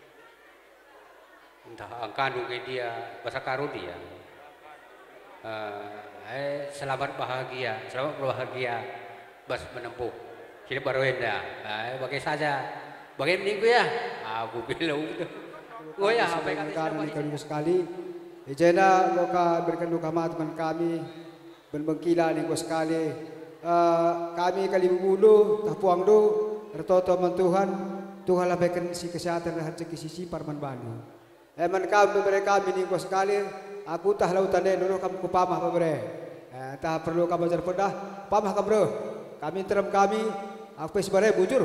entah angkanu ke dia, bahasa karu dia. Uh, eh, selamat bahagia, selamat bahagia, bas menempuh hidup baru enda. Eh, bagai saja, bagai minggu ya. Aku bilang, oh ya, apa yang kata sekali. Ijena loka berikan duka teman kami, berbengkila nih sekali. Uh, kami kali bulu, tapuang do, retoto Tuhan, Tuhan labaikan si kesehatan dan rezeki sisi parman Bandung. Eman kami mereka kami nih sekali. Aku tah lautan deh dulu kamu ku pamah apa bre, eh, tah perlu kamu belajar pedah, pamah kamu bro, kami terem kami, aku sebenarnya bujur.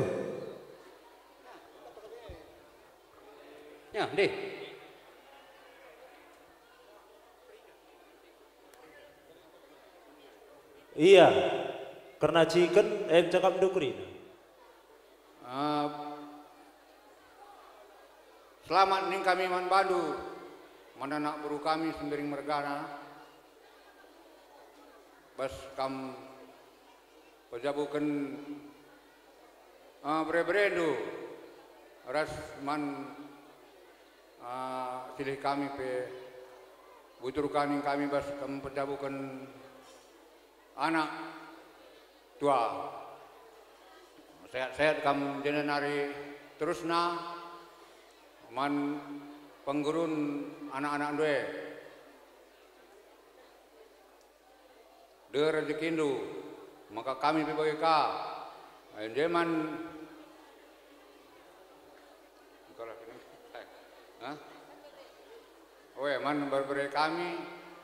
Ya, deh. Iya, karena chicken em cakap dukri. Uh, selamat nih kami man Bandu. Mana nak buru kami sembering mergana bas kam pejabukan uh, bre-brendu ras man uh, silih kami pe butur kami kami bas kam pejabukan anak tua sehat-sehat kam jenenari terus na man penggurun anak-anak dua de rezekindu maka kami sebagai ka jeman oh ya man berberi kami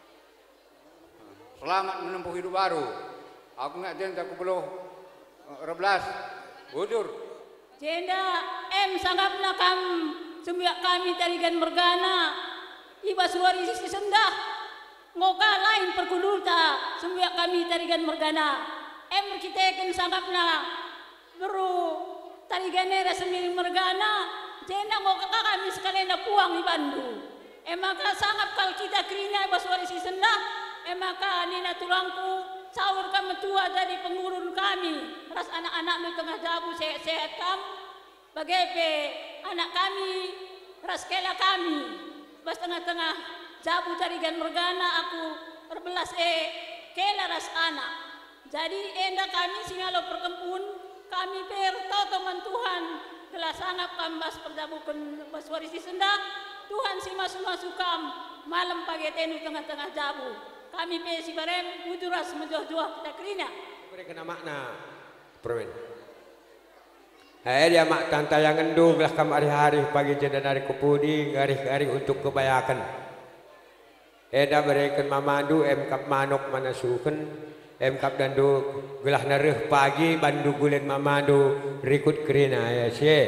selamat menempuh hidup baru aku nggak jenda aku belum reblas bujur jenda em sanggapna kam sumbiak kami tarigan mergana iba suari sisi sendah ngoka lain perkudulta sumbiak kami tarigan mergana em kita kan sanggapna beru tarigan era sendiri mergana jenda ngoka kami sekalian puang di Bandung em maka sangat kal kita krina iba suari sisi sendah em maka nina tulangku sahur kami tua dari pengurun kami ras anak-anak di tengah jabu sehat-sehat kamu bagai anak kami raskela kami bas tengah-tengah jabu tarigan mergana aku berbelas eh kela ras anak jadi enda kami singalo perkempun kami per teman Tuhan telah sangat kambas perjabukan bas warisi sendak Tuhan si masuk-masuk kam malam pagi tenu tengah-tengah jabu kami pe si barem ujuras menjoh-joh kita kerina beri kena makna permen. Hai dia mak tanta yang ngendung lah kam hari-hari pagi jenda dari kupudi hari-hari untuk kebayakan. Eda berikan mamandu em kap manok mana suken em kap dandu gelah nareh pagi bandu gulen mamadu rikut kerina ya sie.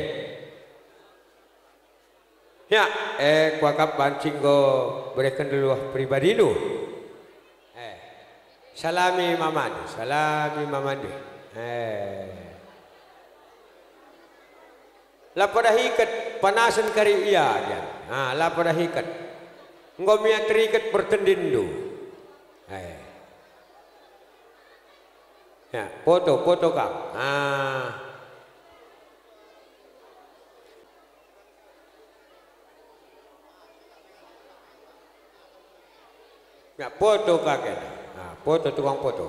Ya, eh kuakap bancing go berikan dulu pribadi lu. Eh, salami mamadu, salami mamadu. Eh, lapada hikat panasan kari iya kan. Ah, lapada hikat. Ngomia terikat bertendindu. Eh. Ya, foto, foto kak. Ah. Ya, foto kakek. Nah, foto tukang foto.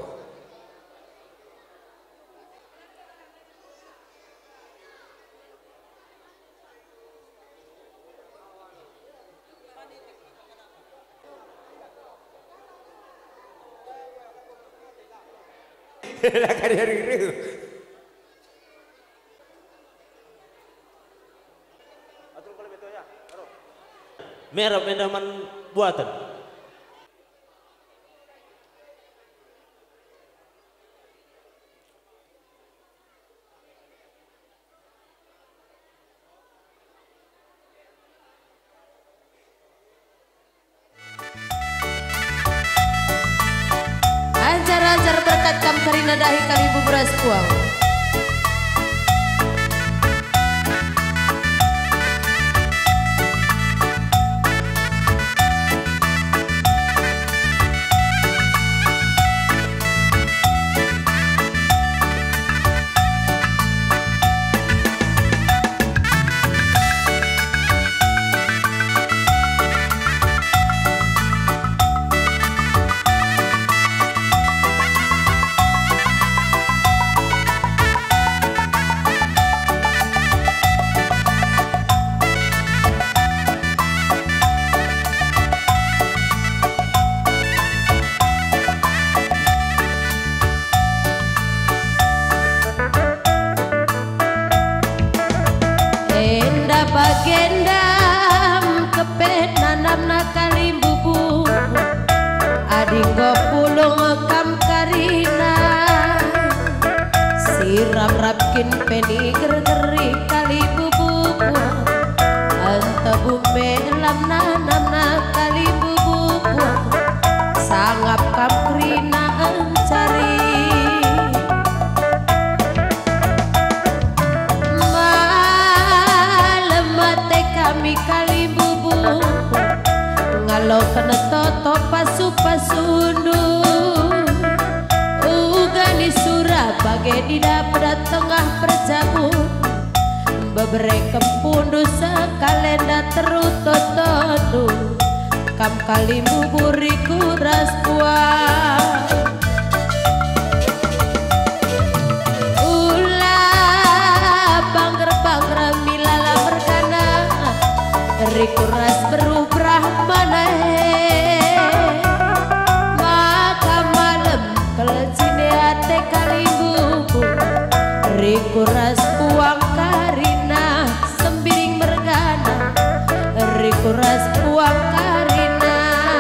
Lah kan hari-hari. Merah mendaman buatan. Ajar-ajar berkat kam karina dahi kalibu beras puang. Bagendam kepet nanam nakali bubu adinggo pulung kam karina siram rapkin peni ger-geri kali bubu anta bume lam nanam nakali bubu sangap kam karina encari kami kali bubu ngalau kena toto pasu pasundu ugani surah bagai di dapat tengah perjabut beberapa kempundu sekalenda terutotodu kam kali buburiku ras buah ulah bangger-bangger milala berkana rikuras berubah mana maka malam kelecine ate kali bubu rikuras puang karina sembiring mergana rikuras puang karina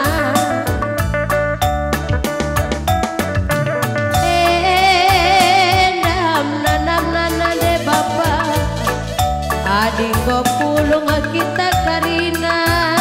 enam nanam nanam de bapa adinggo pulung kita karina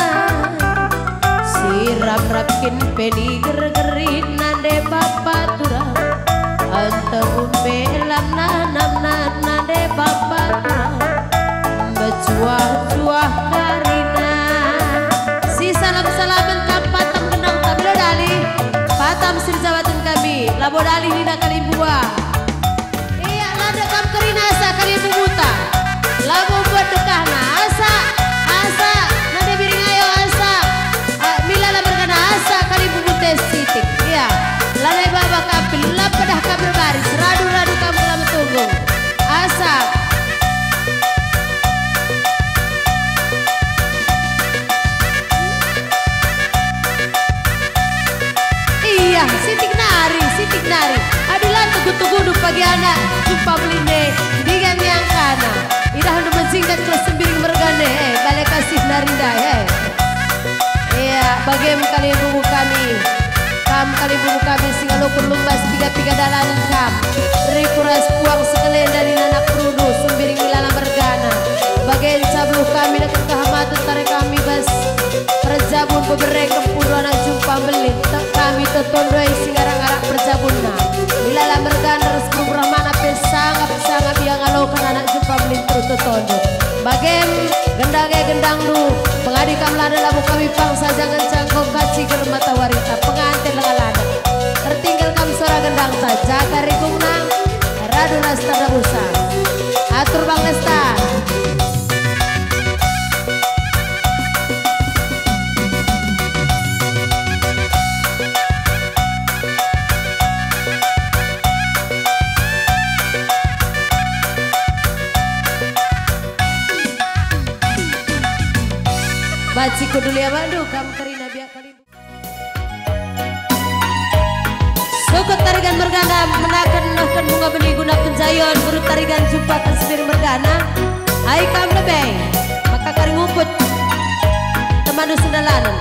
siram rapkin peni ger-gerin nade bapa turang anta umbe lam nanam nade bapa turang becuah-cuah karina si salam-salaman kam patam genang tabila dali patam sirjawatan kami labo dali nida kali buah iya lada kam karina sa kali bubuta labo buat dekah na asa asa nade biring ayo asa milala berkana asa kali bubute sitik iya lalai baba kapil lapadah kabar baris radu-radu kamu lama tunggu asa iya sitik nari sitik nari adilan tugu-tugu pagi anak jumpa beline dengan yang kana idah hendak mensingkat ke sembiring mergane eh balai kasih narinda eh iya bagaimana kali bubu kami kam kali bubu kami singalukun lumbas tiga-tiga dalan kam rikuras puang sekalian dari anak perudu sembiring milala mergana bagian sabluh kami dekat kehamatan tarik kami bas perjabun beberek kepuru anak jumpa belin tak kami tetondoi singarang-arang perjabunna milala mergana resku brahmana pesangap pesangap yang alokan anak jumpa belin terus tetondo bagian gendangnya gendang lu pengadi kamlada labu kami pangsa jangan cangkong kaci ke mata warita pengantin lengalada tertinggal kami suara gendang tak jaga rikungna radu nasta dabusa atur bang nesta baci kudul ya bandu kam karina biak kali sukut tarigan mergana menakan nohkan bunga benih guna penjayon buruk tarigan jumpatan sendiri mergana hai kam lebay maka kari ngumput teman dusun dalanan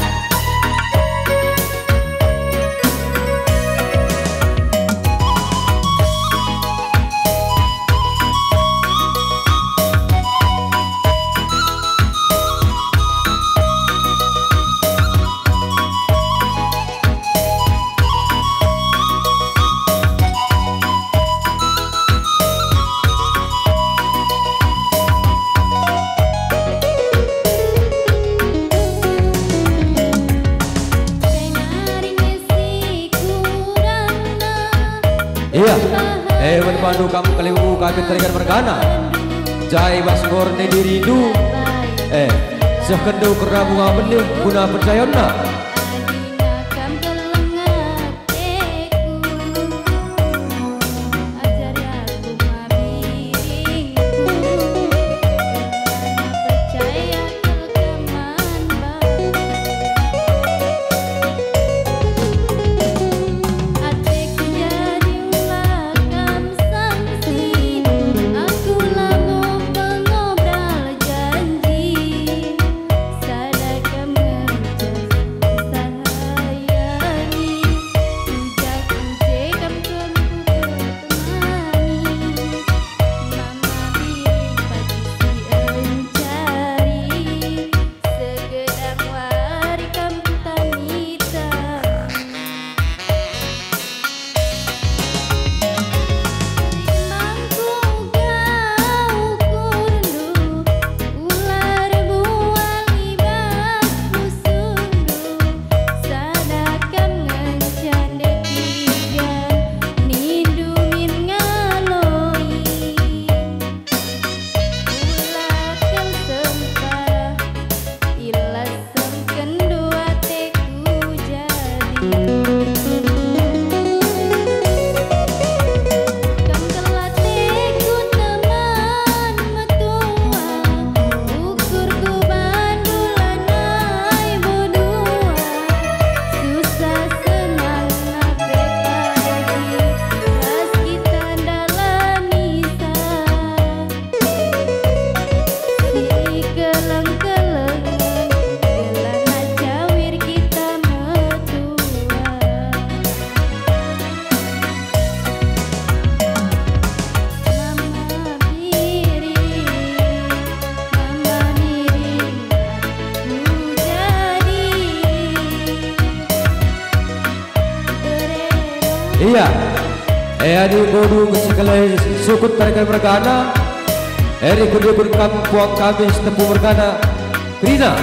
Iya, eh berpandu kamu kali bubu kami tarikan mergana jai basgor ne dirindu eh sekendo kera bunga benih guna percayona Iya, eh adi bodu kesekalai sukut tarikan mergana, eri kudu berkam puang kami setempu mergana, Rina.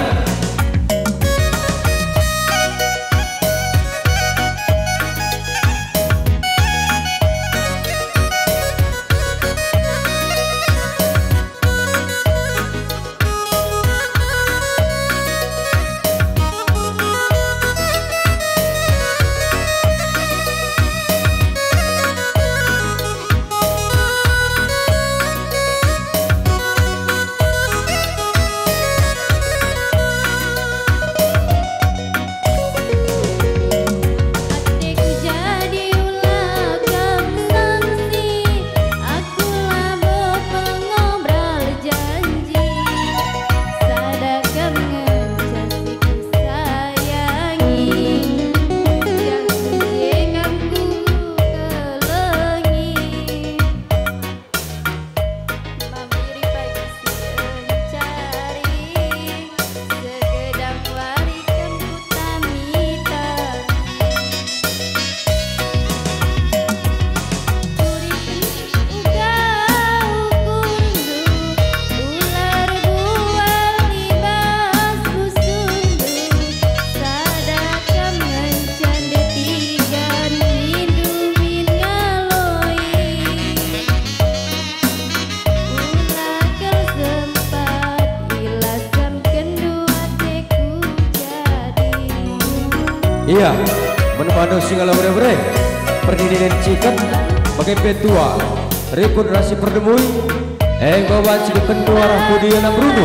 Iya, menemani Singgalo Bre-Bre Perninian Ciket Bagai petua Rikun Rasi Perdemui Eh bawa ciket pentua Rahudi Enam Bruno.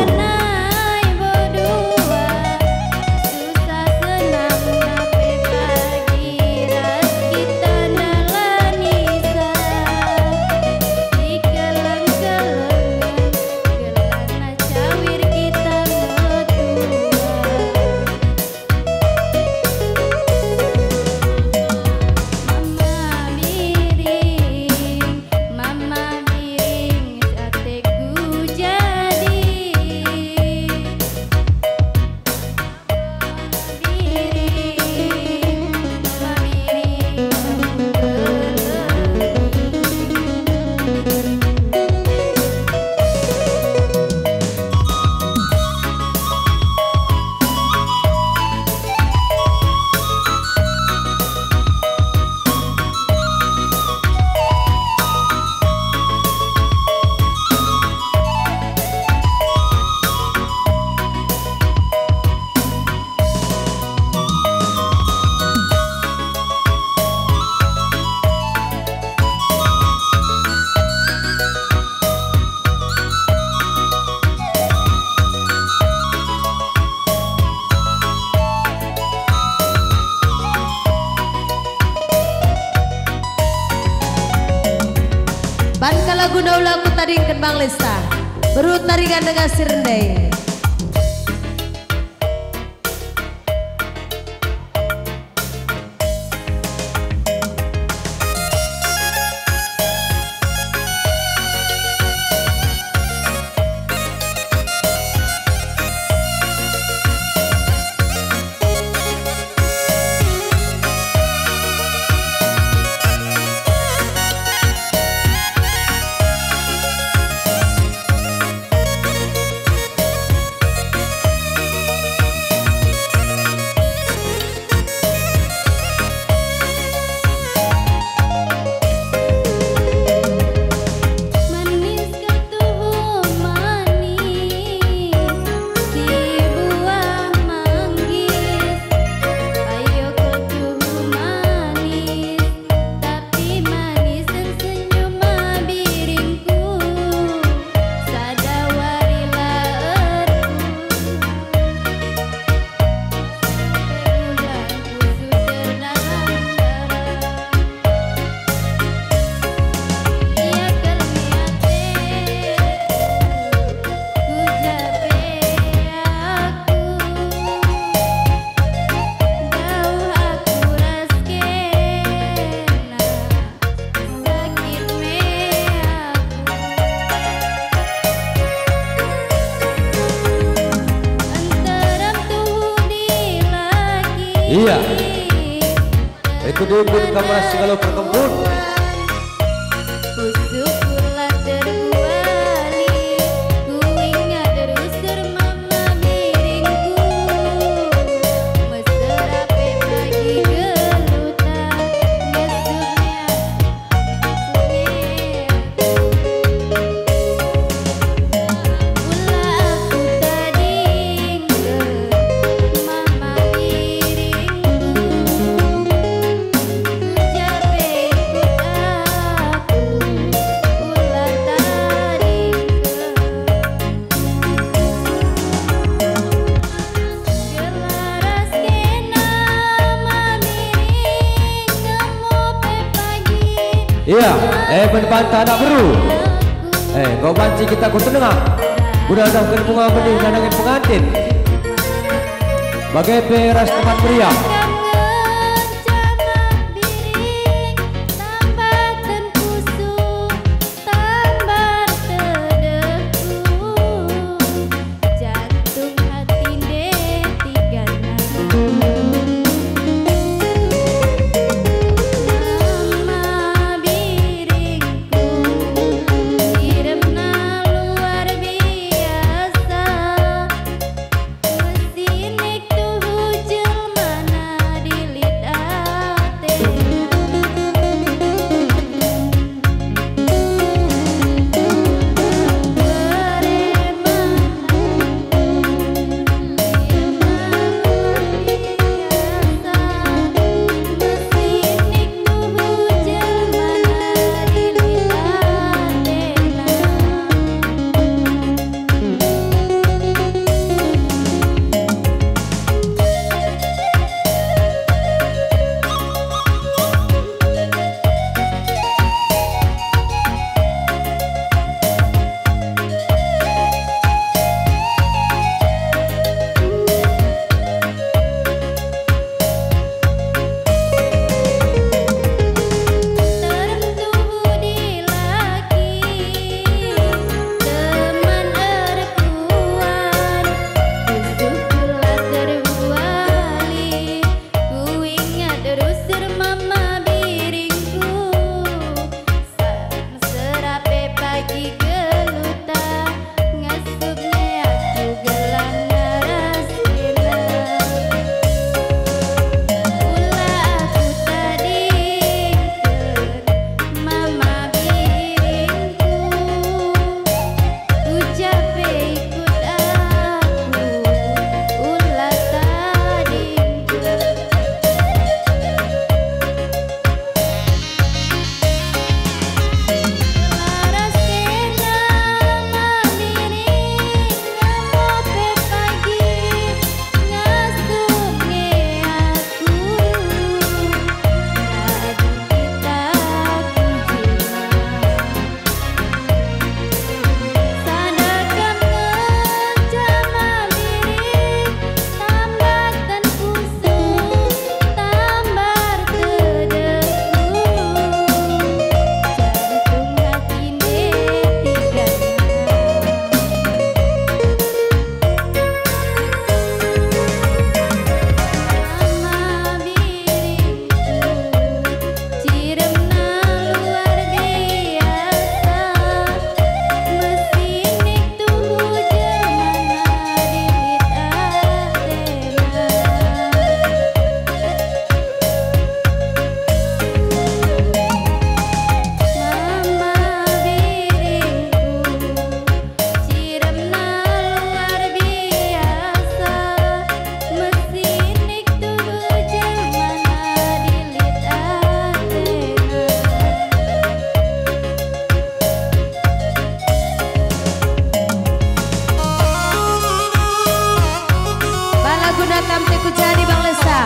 Lagu naula ku taringkeun Bang Lesta Beru taringan dengan sirendai. Iya, ikut-ikut kamar Singgalo Perkebun. Iya, eh menbantah anak beru. Eh, kau banci kita ku tengah. Udah dah ke bunga benih nanangin pengantin. Bagai peras tempat meriah. Mesin itu hujul mana guna kamte ku jadi Bang Lesa.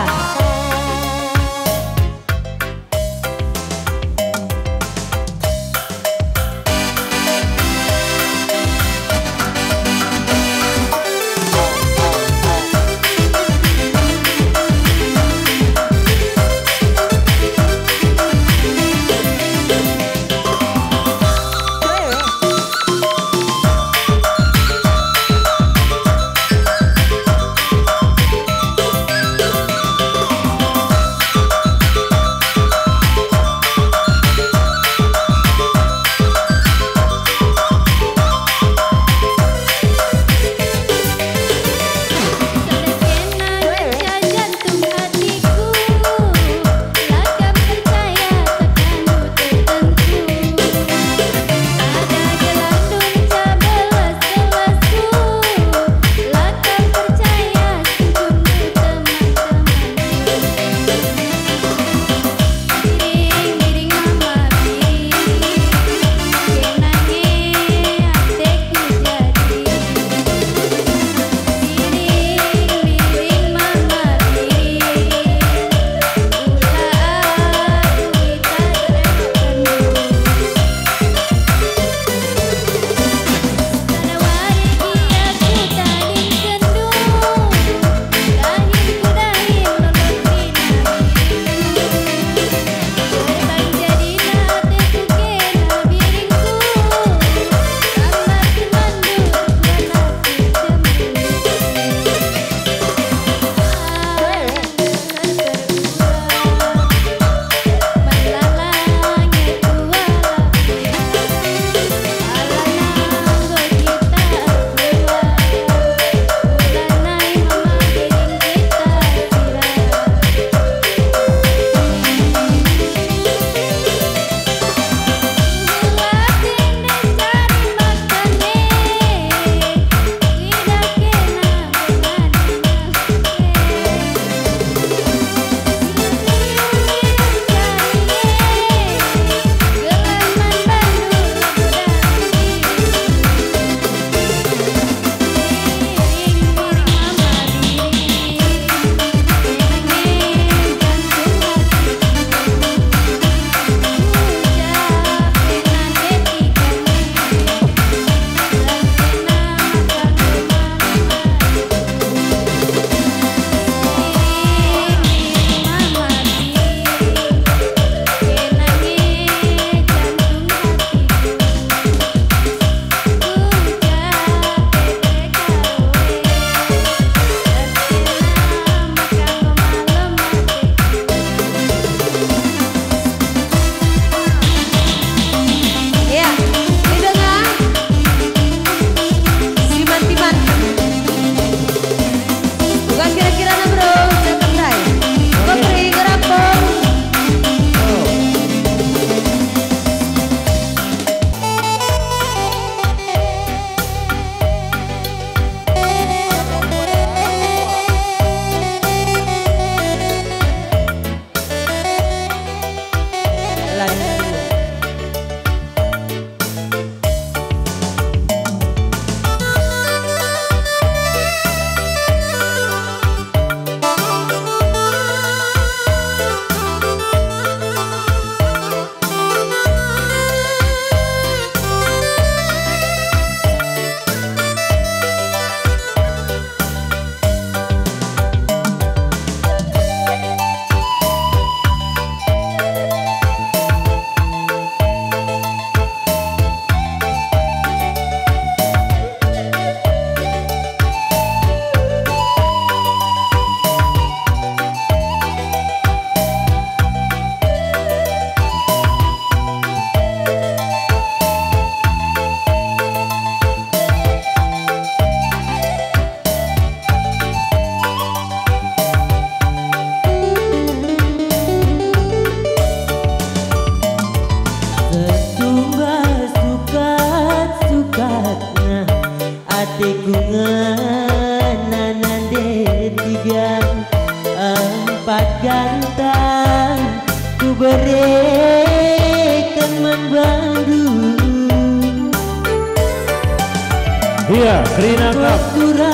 berikan baru. Iya, Krina Cup.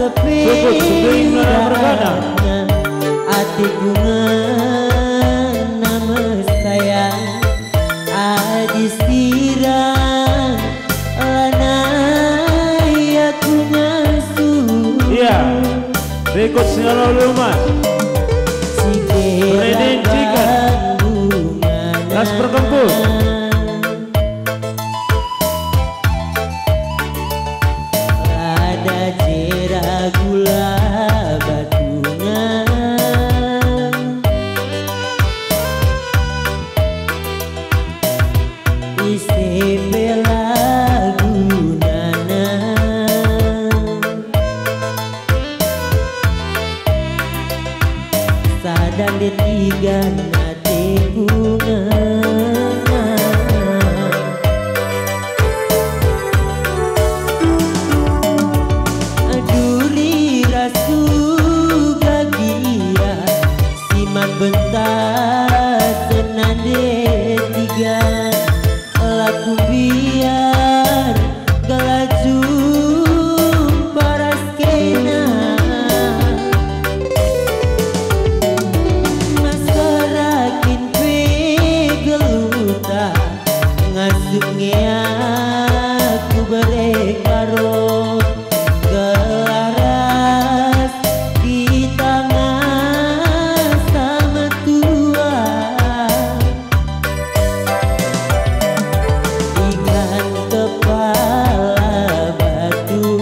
kepikiran hatiku nama sayang adi sirang lanai aku ngasuh. Iya, rekod Singalau Lumas Redin Chicken Nas Perkempus ada cera gula batunya isi bela gunana sadang detiga nate bunga aduri rasu gagia siman bentar senande tiga laku biar galaju paras kena masarakin pegeluta ngasungnya aku berekaro gelaras di tangan sama tua ikan kepala batu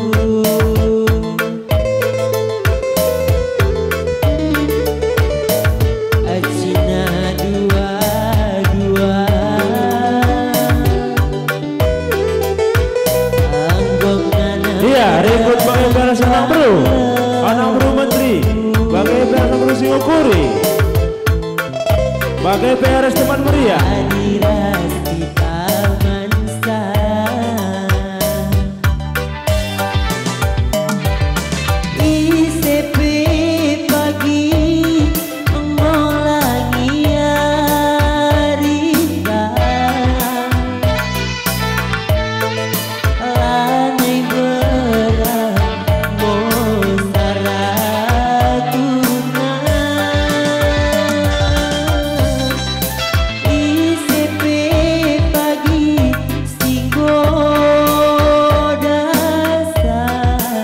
Cina dua-dua anggap nana. Iya, rekod Bang Baras Anak Bro Anak Bro Menteri Bagai P R Anak Bro Singokuri Bagai P R S Teman Meriah Adiras di taman sa I C P pagi mengulangi arita lanai berang mosaratuna I C P pagi singgo dasar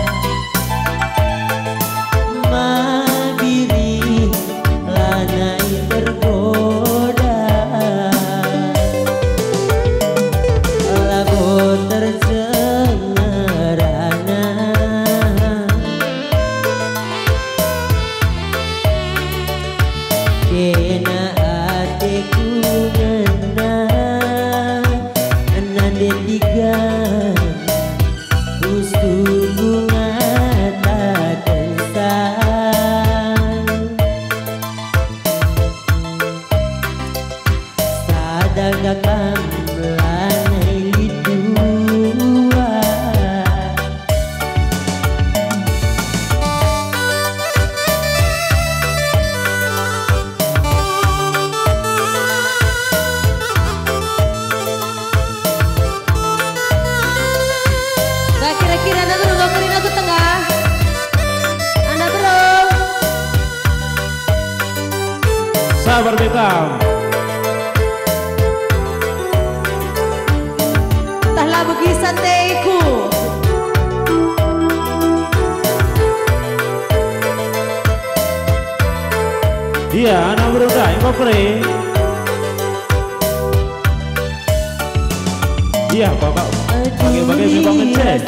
mandiri lanai tergoda lagu tercengarana kena hatiku ngena nande tiga usul bunga tak tersan sadang gakam lanai lidua Nah kira-kira anak bro ngomorin aku tengah anak bro Sabar Bekam Tahlah bagi santaiku Iya, Anak Bro dah Ingokuri Iya, Bapak Bagai-bagai memang ngecek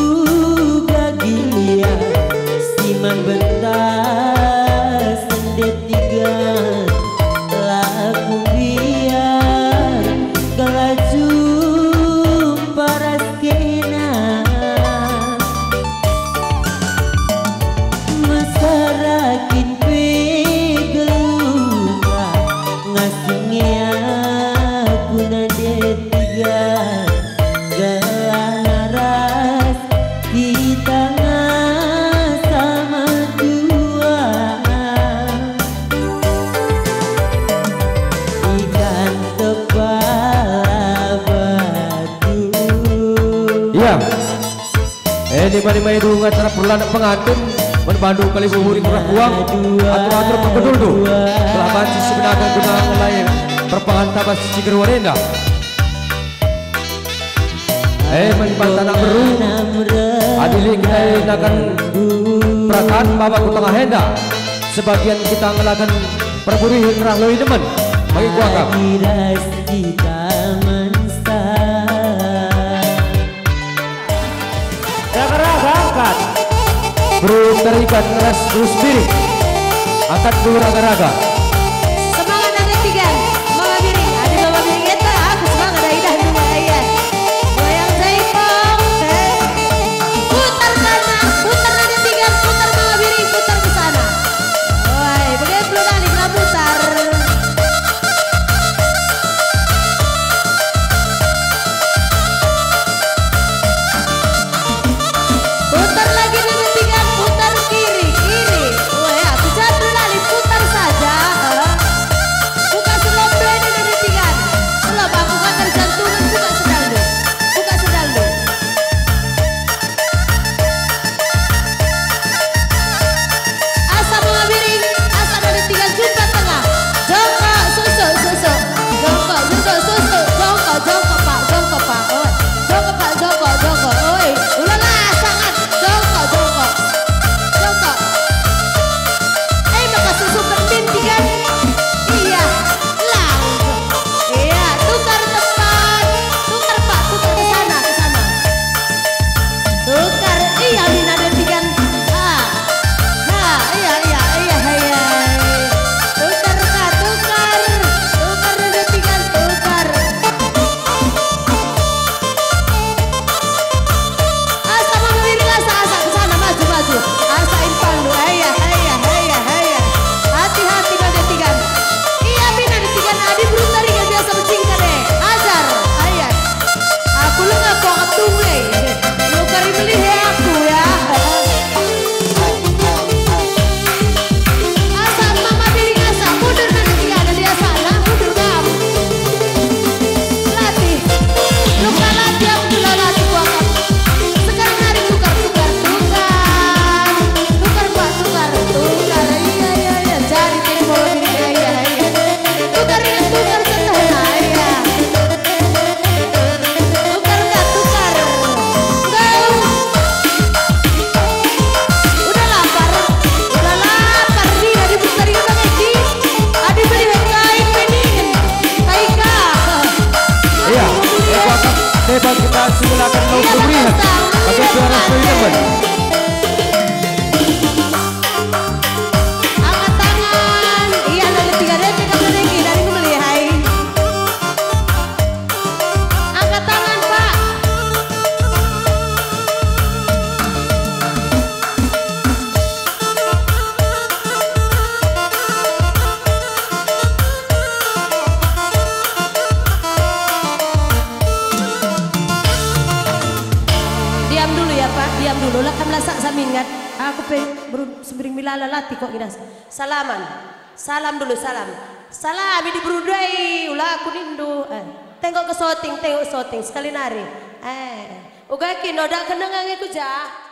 Gagia siman bentar sendet tiga laku biar galaju paras kena masarakin pegeluta ngasihnya aku nade tiga gelaras di tangan sama dua di mana mana dulu acara perlanak pengantin Menbandu kali buhuri kurang buang Atur-atur pembedul tu Telah banci sebenarnya guna lain Perpangan tabas ciker warenda Eh menimpan tanah beru Adili kita akan Perakan bapak ku tengah henda Sebagian kita ngelakan Perburi hendrah loi demen Bagi kuangkap Raga-raga angkat Bro terikat ras bro spirit Angkat dulu raga-raga Semangat ada tiga Mama Biring Ada Mama Biring itu aku semangat ada idah dulu ya Goyang jaipong Putar kanan Putar ada tiga Putar Mama Biring Putar ke sana Woi begitu belum kali kita putar Putar lagi ada tiga Putar kiri Kiri Woi aku jatuh lali putar saja Buka selop dua ini ada tiga Selop aku kan terjantungan buka sedal dulu Buka sedal dulu Asa Mama Biring Asa ada tiga jumpa tengah Jongkok susu susu Jongkok susu susu Jongkok jongkok pak Jongkok pak Oi Jongkok pak jongkok jongkok Oi Ulala sangat Jongkok jongkok Jongkok Eh maka susu kerdin tiga Iya Lang Iya tukar tempat Tukar pak tukar ke sana ke sana Tukar Iya Lina ada tiga Ha Ha iya iya iya iya Tukar kak tukar Tukar ada tiga tukar Asa Mama Biring asa asa ke sana maju maju Asa infal lu iya iya iya iya Hati-hati pada tiga Iya Bina di tiga Adi berutari yang biasa bercingkat deh Ajar Ayah Aku lu gak kok ketung eh Lu kari beli aku ya Asa Mama Biring asa mundur nanti tiga ada dia salah mundur kamu Latih Lu gak latih aku dulu latih gua kamu Sekarang hari tukar tukar tukar Tukar pak tukar tukar Iya iya iya Cari tadi Mama Biring iya iya iya Tukar ini tukar setengah iya Tukar enggak tukar Enggak Udah lapar Udah lapar nih Adi bentar ya Bang Edi Adi beli kain pening Taika Iya Eh kuangkap Debat kita silakan mau pemberian Bagi suara loi demen Angkat tangan Iya dari tiga detik kamu lagi dari aku beli hai Angkat tangan pak Diam dulu ya pak Diam dulu lah kam lasak samingat Aku pe beru sembring milala lati kok gini Salaman Salam dulu salam Salam di berudai Ulah aku nindu eh. Tengok ke shooting Tengok shooting Sekali nari Eh Uga kino dak kenengang aku jah